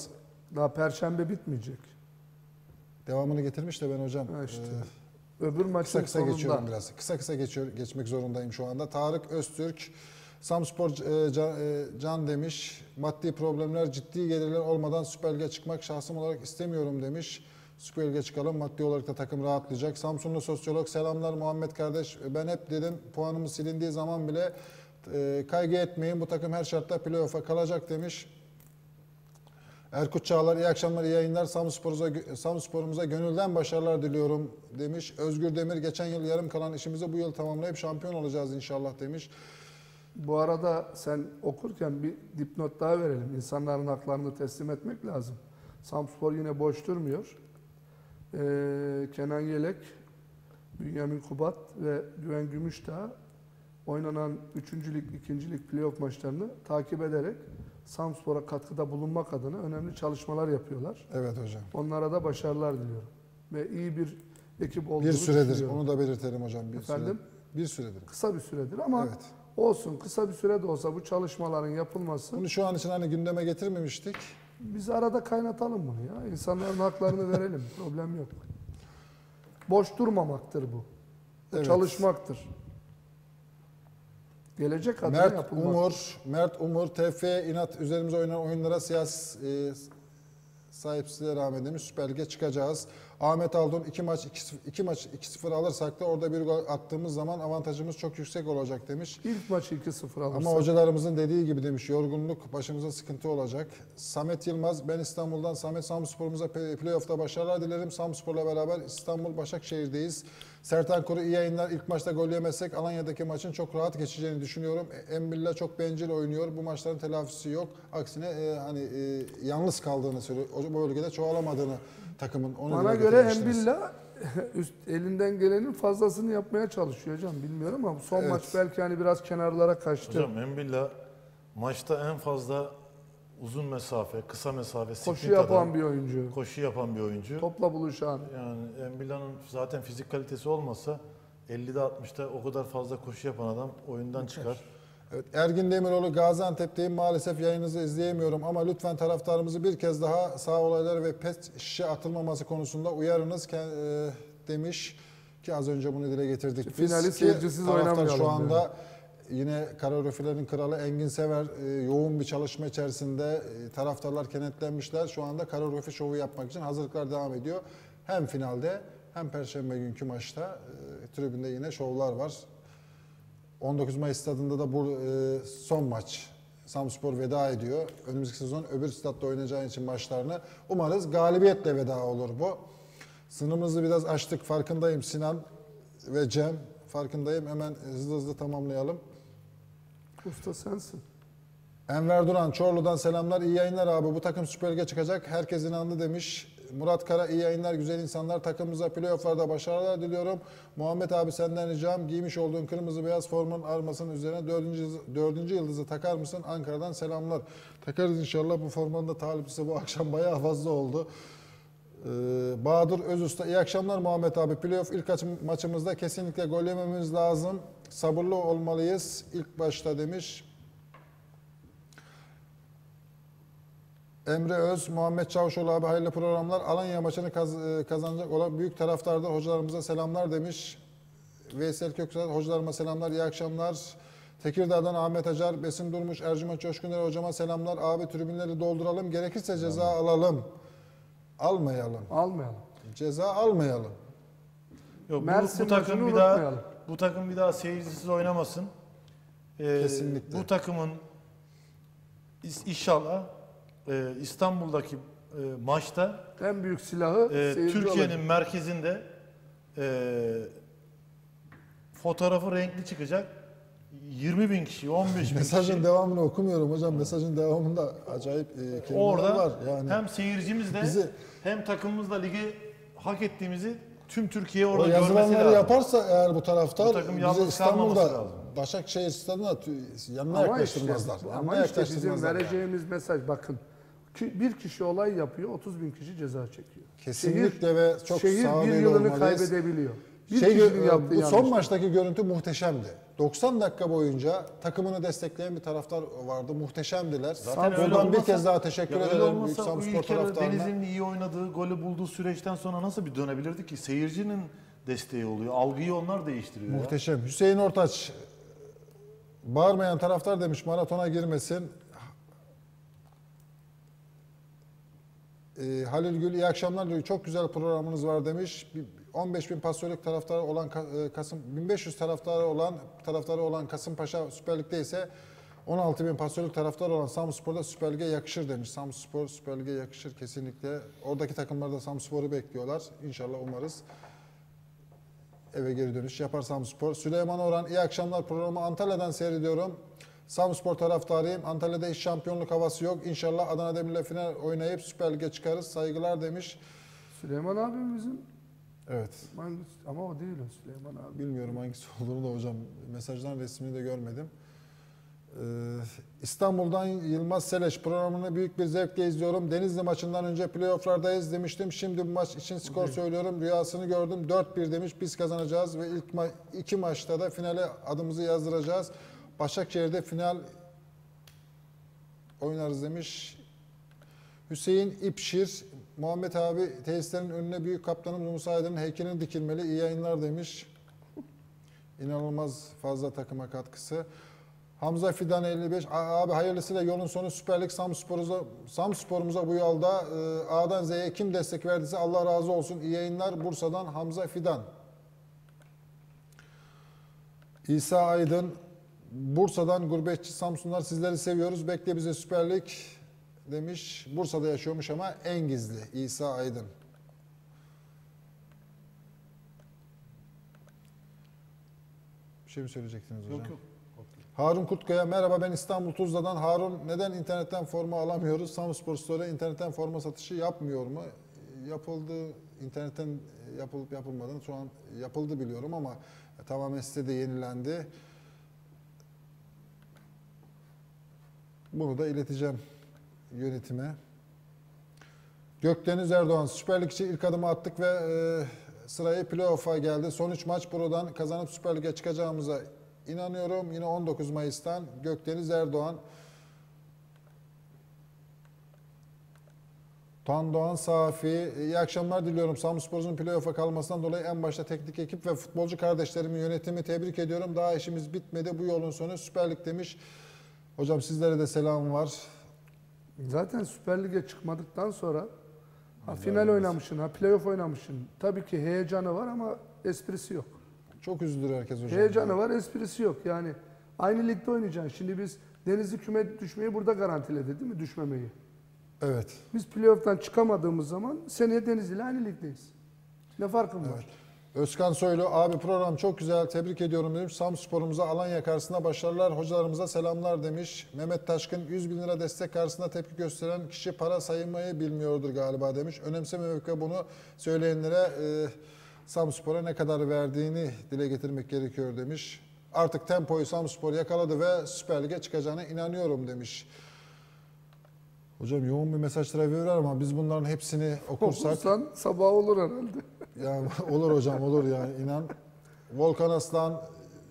Daha Perşembe bitmeyecek. Devamını getirmiş de ben hocam. Ha işte. Ee, Öbür maçın kısa kısa sonunda. geçiyorum biraz. Kısa kısa geçiyor, geçmek zorundayım şu anda. Tarık Öztürk, Samspor e, can, e, can demiş. Maddi problemler, ciddi gelirler olmadan Süper Lig'e çıkmak şahsım olarak istemiyorum demiş. Süper Lig'e çıkalım. Maddi olarak da takım rahatlayacak. Samsunlu sosyolog selamlar Muhammed kardeş. Ben hep dedim puanımız silindiği zaman bile e, kaygı etmeyin. Bu takım her şartta playoff'a kalacak demiş. Erkut Çağlar iyi akşamlar, iyi yayınlar. Samspor'umuza Samspor'umuza gönülden başarılar diliyorum demiş. Özgür Demir geçen yıl yarım kalan işimizi bu yıl tamamlayıp şampiyon olacağız inşallah demiş. Bu arada sen okurken bir dipnot daha verelim. İnsanların haklarını teslim etmek lazım. Samspor yine boş durmuyor. Ee, Kenan Yelek, Bünyamin Kubat ve Güven Gümüşdağ oynanan üçüncü lig, ikinci lig playoff maçlarını takip ederek Samspor'a katkıda bulunmak adına önemli çalışmalar yapıyorlar. Evet hocam. Onlara da başarılar diliyorum. Ve iyi bir ekip olduğunu Bir süredir, düşünüyorum. onu da belirtelim hocam. Bir Efendim? Süre, bir süredir. Kısa bir süredir ama Evet. olsun, kısa bir süre de olsa bu çalışmaların yapılması. Bunu şu an için hani gündeme getirmemiştik. Biz arada kaynatalım bunu ya. İnsanların haklarını verelim. Problem yok. Boş durmamaktır bu. Bu Evet. çalışmaktır. Gelecek adına Mert yapılmak. Umur, Mert Umur, T F inat üzerimize oynanan oyunlara siyasi e, sahipsizliğe rağmen demiş Süper Lig'e çıkacağız. Ahmet Aldun iki maç iki maç iki sıfır alırsak da orada bir gol attığımız zaman avantajımız çok yüksek olacak demiş. İlk maçı iki sıfır alırsak. Ama hocalarımızın dediği gibi demiş yorgunluk başımıza sıkıntı olacak. Samet Yılmaz ben İstanbul'dan Samet Samspor'umuza playoff'ta başarılar dilerim. Samspor'la beraber İstanbul Başakşehir'deyiz. Sertan Kuru iyi yayınlar. İlk maçta gol yemezsek Alanya'daki maçın çok rahat geçeceğini düşünüyorum. Embilla çok bencil oynuyor. Bu maçların telafisi yok. Aksine e, hani e, yalnız kaldığını söylüyor. O bölgede çoğalamadığını takımın. Onu Bana dile göre getirmiştiniz. Embilla üst, elinden gelenin fazlasını yapmaya çalışıyor hocam. Bilmiyorum ama son Evet. maç belki hani biraz kenarlara kaçtı. Hocam Embilla maçta en fazla uzun mesafe, kısa mesafe, Koşu sprint yapan atan, bir oyuncu. koşu yapan bir oyuncu. Topla buluşan. Yani Embilla'nın zaten fizik kalitesi olmasa ellide altmışta o kadar fazla koşu yapan adam oyundan çıkar. Evet, Ergin Demiroğlu Gaziantep'teyim. Maalesef yayınınızı izleyemiyorum ama lütfen taraftarımızı bir kez daha sağ olaylar ve pet şişe atılmaması konusunda uyarınız e, demiş ki az önce bunu dile getirdik. Ki Biz finali ki seyircisiz taraftar oynamayalım şu anda yani. yine koreografilerin kralı Engin Sever e, yoğun bir çalışma içerisinde e, taraftarlar kenetlenmişler. Şu anda koreografi şovu yapmak için hazırlıklar devam ediyor. Hem finalde hem perşembe günkü maçta e, tribünde yine şovlar var. on dokuz Mayıs stadında da bu e, son maç. Samspor veda ediyor. Önümüzdeki sezon öbür statta oynayacağı için maçlarını umarız galibiyetle veda olur bu. Sınırımızı biraz aştık farkındayım Sinan ve Cem. Farkındayım. Hemen hızlı hızlı tamamlayalım. Usta sensin. Enver Duran Çorlu'dan selamlar. İyi yayınlar abi. Bu takım Süper Lig'e çıkacak. Herkes inandı demiş. Murat Kara iyi yayınlar güzel insanlar. Takımımıza playoff'larda başarılar diliyorum. Muhammed abi senden ricam giymiş olduğun kırmızı beyaz formanın armasının üzerine dördüncü, dördüncü yıldızı takar mısın? Ankara'dan selamlar. Takarız inşallah. Bu formanın da taliplisi bu akşam bayağı fazla oldu. Ee, Bahadır Özusta iyi akşamlar Muhammed abi. Playoff ilk maçımızda kesinlikle gol yememiz lazım. Sabırlı olmalıyız ilk başta demiş. Emre Öz, Muhammed Çavuşoğlu abi hayırlı programlar. Alanya maçını kaz, kazanacak olan büyük taraftardır. Hocalarımıza selamlar demiş. Veysel Köksal, hocalarıma selamlar, iyi akşamlar. Tekirdağ'dan Ahmet Acar, Besim Durmuş, Ercüment Coşkuner hocama selamlar. Abi tribünleri dolduralım, gerekirse ceza alalım. Almayalım. Almayalım. Ceza almayalım. Yok, bu, Mersin bu takım maçını bir daha unutmayalım. bu takım bir daha seyircisiz oynamasın. Ee, Kesinlikle. Bu takımın is- inşallah e, İstanbul'daki e, maçta En büyük silahı e, seyirci Türkiye'nin olacak. merkezinde e, fotoğrafı renkli çıkacak. yirmi bin kişi, on beş bin Mesajın kişi. devamını okumuyorum hocam. Mesajın devamında acayip e, kelimeler Orada var. Yani hem seyircimizle bizi- hem takımımızla ligi hak ettiğimizi tüm Türkiye orada o görmesi yazılanları lazım. yaparsa eğer bu taraftar Bu takım bizi yalnız kalmaması İstanbul'da lazım. Başakşehir stadına tü- yanına Ama işte, yaklaştırmazlar. bu- Yanına ama işte bizim yaklaştırmazlar yani. vereceğimiz mesaj bakın. Ki bir kişi olay yapıyor, otuz bin kişi ceza çekiyor. Kesinlikle ve çok şehir bir sağduyulu yılını olmalıyız. kaybedebiliyor. Bir Şey, kişinin e, yaptığı bu son yanlış. maçtaki görüntü muhteşemdi. doksan dakika boyunca takımını destekleyen bir taraftar vardı. Muhteşemdiler. Zaten öyle Buradan bir olmasa- kez daha teşekkür Ya öyle ederim olmasa Büyük bu Samspor ilk yarı taraftarına. Denizli'nin iyi oynadığı, golü bulduğu süreçten sonra nasıl bir dönebilirdi ki? Seyircinin desteği oluyor. Algıyı onlar değiştiriyor. ya. Muhteşem. Hüseyin Ortaç, bağırmayan taraftar demiş maratona girmesin. Ee, Halil Gül iyi akşamlar diyor. Çok güzel programınız var demiş. Bir- on beş bin pasolik taraftarı olan Ka- e, Kasım bin beş yüz taraftarı olan taraftarı olan Kasımpaşa Süper Lig'de ise on altı bin pasolik taraftarı olan Samspor'da Süper Lig'e yakışır demiş. Samspor Süper Lig'e yakışır kesinlikle. Oradaki takımlar da Samspor'u bekliyorlar. İnşallah umarız eve geri dönüş yapar Samspor. Süleyman Orhan iyi akşamlar, programı Antalya'dan seyrediyorum. Samspor taraftarıyım. Antalya'da hiç şampiyonluk havası yok. İnşallah Adana Demir'le final oynayıp Süper Lig'e çıkarız. Saygılar demiş. Süleyman abimizin Evet. hangisi? Ama o değil o Süleyman abi. Bilmiyorum hangisi olduğunu da hocam. Mesajdan resmini de görmedim. Ee, İstanbul'dan Yılmaz Seleş programını büyük bir zevkle izliyorum. Denizli maçından önce playofflardayız demiştim. Şimdi bu maç için skor söylüyorum. Rüyasını gördüm. dört bir demiş. Biz kazanacağız ve ilk ma- iki maçta da finale adımızı yazdıracağız. Başakşehir'de final oynarız demiş. Hüseyin İpşir, Muhammed abi tesislerin önüne büyük kaptanım Musa Aydın'ın heykelinin dikilmeli. İyi yayınlar demiş. İnanılmaz fazla takıma katkısı. Hamza Fidan elli beş. Abi hayırlısıyla yolun sonu Süper Lig Samspor'umuza Samspor'umuza bu yolda e, A'dan Z'ye kim destek verdiyse Allah razı olsun. İyi yayınlar Bursa'dan Hamza Fidan. İsa Aydın, Bursa'dan gurbetçi Samsunlar sizleri seviyoruz. Bekle bize Süper Lig demiş. Bursa'da yaşıyormuş ama en gizli İsa Aydın. Bir şey mi söyleyecektiniz hocam? Yok yok. Harun Kutkaya merhaba ben İstanbul Tuzla'dan. Harun neden internetten forma alamıyoruz? Samspor Store'a internetten forma satışı yapmıyor mu? Yapıldı, internetten yapılıp yapılmadığını şu an yapıldı biliyorum ama tamamen sitede yenilendi. Bunu da ileteceğim yönetime. Gökdeniz Erdoğan Süper Lig için ilk adımı attık ve e, sırayı playoff'a geldi. Son üç maç buradan kazanıp Süper Lig'e çıkacağımıza İnanıyorum. Yine on dokuz Mayıs'tan Gökdeniz Erdoğan. Tan Doğan Safi. İyi akşamlar diliyorum. Samspor'un playoff'a kalmasından dolayı en başta teknik ekip ve futbolcu kardeşlerimi, yönetimi tebrik ediyorum. Daha işimiz bitmedi. Bu yolun sonu Süper Lig demiş. Hocam sizlere de selam var. Zaten Süper Lig'e çıkmadıktan sonra ha, final oynamışsın, ha playoff oynamışsın. Tabii ki heyecanı var ama esprisi yok. Çok üzülür herkes hocam. Heyecanı var, esprisi yok. Yani aynı ligde oynayacaksın. Şimdi biz Denizli küme düşmeyi burada garantiledi değil mi? Düşmemeyi. Evet. Biz playoff'tan çıkamadığımız zaman seneye Denizli ile aynı ligdeyiz. Ne farkım var? Özkan Soylu, abi program çok güzel, tebrik ediyorum demiş. Samspor'umuza Alanya karşısında başarılar, hocalarımıza selamlar demiş. Mehmet Taşkın, yüz bin lira destek karşısında tepki gösteren kişi para saymayı bilmiyordur galiba demiş. Önemsememek ve bunu söyleyenlere e, Samspor'a ne kadar verdiğini dile getirmek gerekiyor demiş. Artık tempoyu Samspor yakaladı ve Süper Lig'e çıkacağına inanıyorum demiş. Hocam yoğun bir mesaj trafiği var ama biz bunların hepsini okursak... Okursan sabah olur herhalde. Ya olur hocam olur yani inan. Volkan Aslan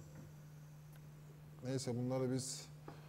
neyse bunları biz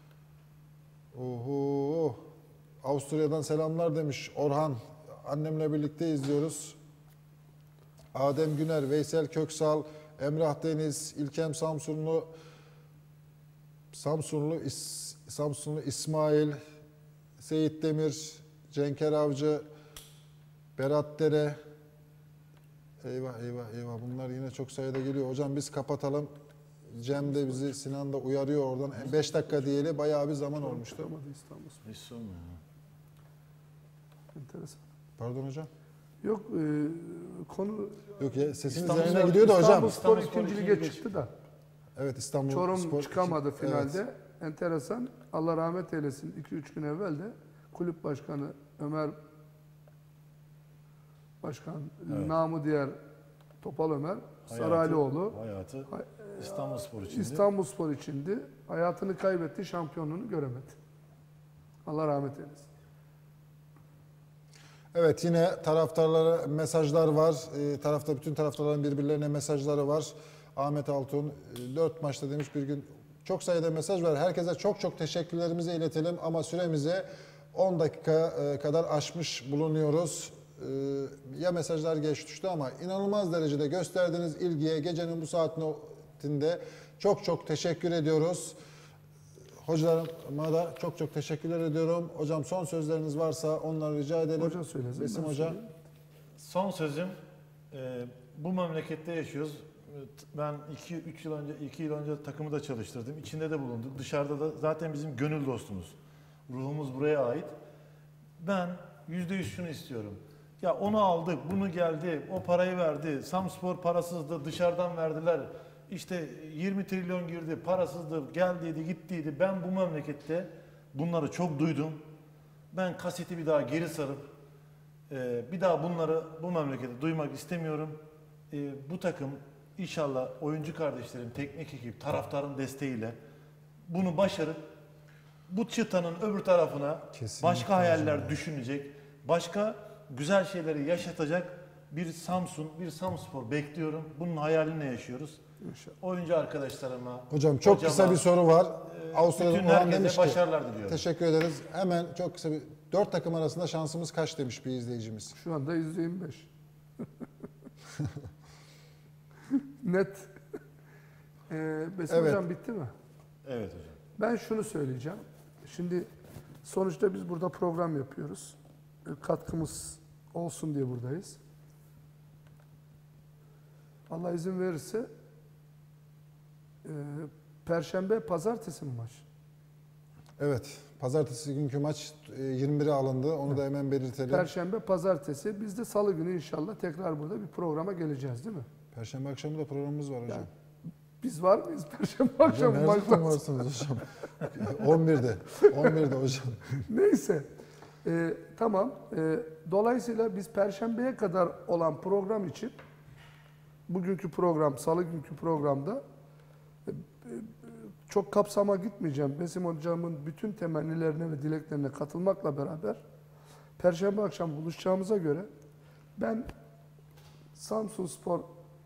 oho Avusturya'dan selamlar demiş Orhan. Annemle birlikte izliyoruz. Adem Güner, Veysel Köksal, Emrah Deniz, İlkem Samsunlu Samsunlu İs, Samsunlu İsmail, Seyit Demir, Cenker Avcı, Berat Dere. Eyvah eyvah eyvah bunlar yine çok sayıda geliyor. Hocam biz kapatalım. Cem de bizi, Sinan da uyarıyor oradan. beş dakika diyeli bayağı bir zaman olmuştu. Hiç sorma ya. Enteresan. Pardon hocam. Yok e, konu... Yok ya sesiniz İstanbul- yayına gidiyor da hocam. İstanbul Spor İstanbul ikinci Spor lige ikinci çıktı da. Evet İstanbul Çorum Spor çıkamadı için- finalde. Evet. Enteresan. Allah rahmet eylesin. iki üç gün evvel de kulüp başkanı Ömer Başkan, Evet. namı diğer Topal Ömer, Saraylıoğlu Hayatı İstanbul Spor içindi. İstanbul Spor içindi. Hayatını kaybetti, şampiyonluğunu göremedi. Allah rahmet eylesin. Evet, yine taraftarlara mesajlar var. E, tarafta bütün taraftarların birbirlerine mesajları var. Ahmet Altun dört maçta demiş bir gün, çok sayıda mesaj var. Herkese çok çok teşekkürlerimizi iletelim ama süremizi on dakika kadar aşmış bulunuyoruz. E, ya mesajlar geç düştü ama inanılmaz derecede gösterdiğiniz ilgiye gecenin bu saatinde çok çok teşekkür ediyoruz. Hocalarıma da çok çok teşekkürler ediyorum. Hocam son sözleriniz varsa onları rica edelim. Hoca söylesin. Besim ben Hoca. söyleyeyim. Son sözüm, e, bu memlekette yaşıyoruz. Ben iki üç yıl önce iki yıl önce takımı da çalıştırdım. İçinde de bulunduk. Dışarıda da zaten bizim gönül dostumuz. Ruhumuz buraya ait. Ben yüzde yüz şunu istiyorum. Ya onu aldık, bunu geldi, o parayı verdi. Samspor parasızdı, dışarıdan verdiler. İşte yirmi trilyon girdi, parasızdı, geldiydi, gittiydi. Ben bu memlekette bunları çok duydum. Ben kaseti bir daha geri sarıp e, bir daha bunları bu memlekette duymak istemiyorum. E, bu takım inşallah oyuncu kardeşlerim, teknik ekip, taraftarın desteğiyle bunu başarıp bu çıtanın öbür tarafına Kesinlikle başka hayaller hocam. düşünecek, başka güzel şeyleri yaşatacak bir Samsun, bir Samspor bekliyorum. Bunun hayalini yaşıyoruz. İnşallah. Oyuncu arkadaşlarıma, Hocam çok hocama, kısa bir soru var. e, Avustralya'dan bütün Orhan herkese demiş ki, başarılar diliyorum. teşekkür ederiz. Hemen çok kısa bir, dört takım arasında şansımız kaç demiş bir izleyicimiz. Şu anda yüzde yirmi beş. Net. Ee, Besim Evet. Hocam bitti mi? Evet hocam. Ben şunu söyleyeceğim. Şimdi sonuçta biz burada program yapıyoruz. E, Katkımız olsun diye buradayız. Allah izin verirse e, Perşembe, Pazartesi mi maç? Evet, pazartesi günkü maç e, yirmi bire alındı. Onu da hemen belirtelim. Perşembe, Pazartesi. Biz de Salı günü inşallah tekrar burada bir programa geleceğiz değil mi? Perşembe akşamı da programımız var hocam. Yani Biz var mıyız Perşembe Hocam akşamı her zaman maçlar? varsınız hocam. on birde. on birde hocam. Neyse. Ee, tamam. Ee, dolayısıyla biz Perşembe'ye kadar olan program için bugünkü program, Salı günkü programda e, e, çok kapsama gitmeyeceğim. Besim Hocam'ın bütün temennilerine ve dileklerine katılmakla beraber Perşembe akşam buluşacağımıza göre ben Samsunspor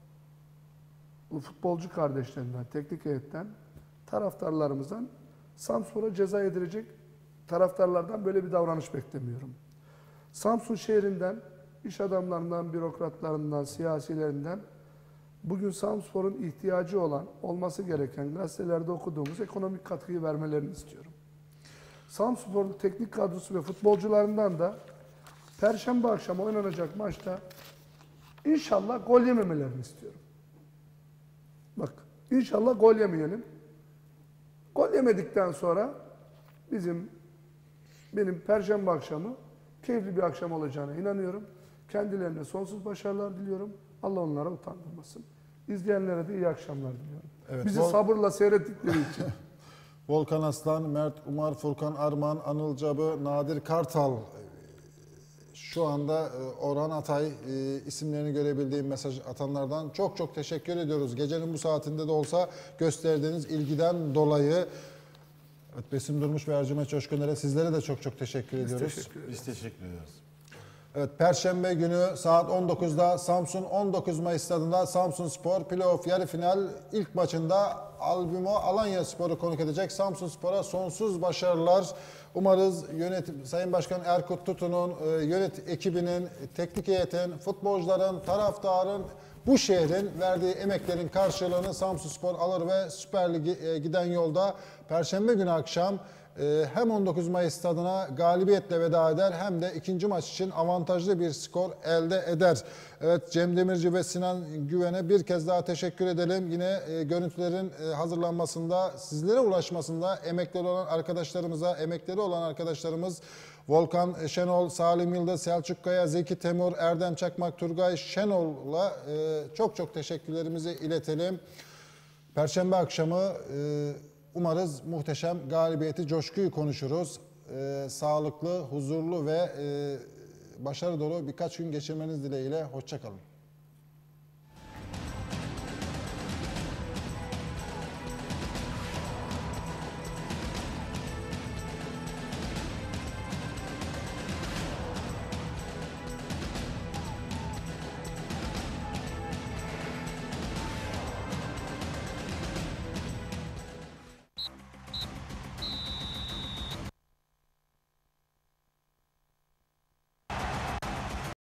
futbolcu kardeşlerimden, teknik heyetten, taraftarlarımızdan Samsun'a ceza edilecek taraftarlardan böyle bir davranış beklemiyorum. Samsun şehrinden, iş adamlarından, bürokratlarından, siyasilerinden bugün Samsunspor'un ihtiyacı olan, olması gereken gazetelerde okuduğumuz ekonomik katkıyı vermelerini istiyorum. Samsunspor'un teknik kadrosu ve futbolcularından da Perşembe akşamı oynanacak maçta inşallah gol yememelerini istiyorum. Bak, inşallah gol yemeyelim. Gol yemedikten sonra bizim benim Perşembe akşamı keyifli bir akşam olacağına inanıyorum. Kendilerine sonsuz başarılar diliyorum. Allah onlara utandırmasın. İzleyenlere de iyi akşamlar diliyorum. Evet, Bizi Vol- sabırla seyrettikleri için. Volkan Aslan, Mert Umar, Furkan Arman, Anıl Cabı, Nadir Kartal, şu anda Orhan Atay isimlerini görebildiğim mesaj atanlardan çok çok teşekkür ediyoruz. Gecenin bu saatinde de olsa gösterdiğiniz ilgiden dolayı. Evet, Besim Durmuş ve Ercüment Coşkuner'e, sizlere de çok çok teşekkür Biz ediyoruz. teşekkür ederiz. Biz teşekkür ediyoruz. Evet, Perşembe günü saat on dokuzda Samsun on dokuz Mayıs stadında Samsunspor playoff yarı final ilk maçında Albimo Alanyaspor'u konuk edecek. Samsunspor'a sonsuz başarılar. Umarız yönetim, Sayın Başkan Erkut Tutu'nun, yönetim ekibinin, teknik heyetin, futbolcuların, taraftarın, bu şehrin verdiği emeklerin karşılığını Samsunspor alır ve Süper Lig'e giden yolda Perşembe günü akşam hem on dokuz Mayıs stadına galibiyetle veda eder hem de ikinci maç için avantajlı bir skor elde eder. Evet, Cem Demirci ve Sinan Güven'e bir kez daha teşekkür edelim. Yine e, görüntülerin e, hazırlanmasında, sizlere ulaşmasında emekleri olan arkadaşlarımıza, emekleri olan arkadaşlarımız Volkan Şenol, Salim Yıldız, Selçuk Kaya, Zeki Temur, Erdem Çakmak, Turgay Şenol'la e, çok çok teşekkürlerimizi iletelim. Perşembe akşamı e, umarız muhteşem galibiyeti, coşkuyu konuşuruz. Ee, sağlıklı, huzurlu ve e, başarı dolu birkaç gün geçirmeniz dileğiyle. Hoşça kalın.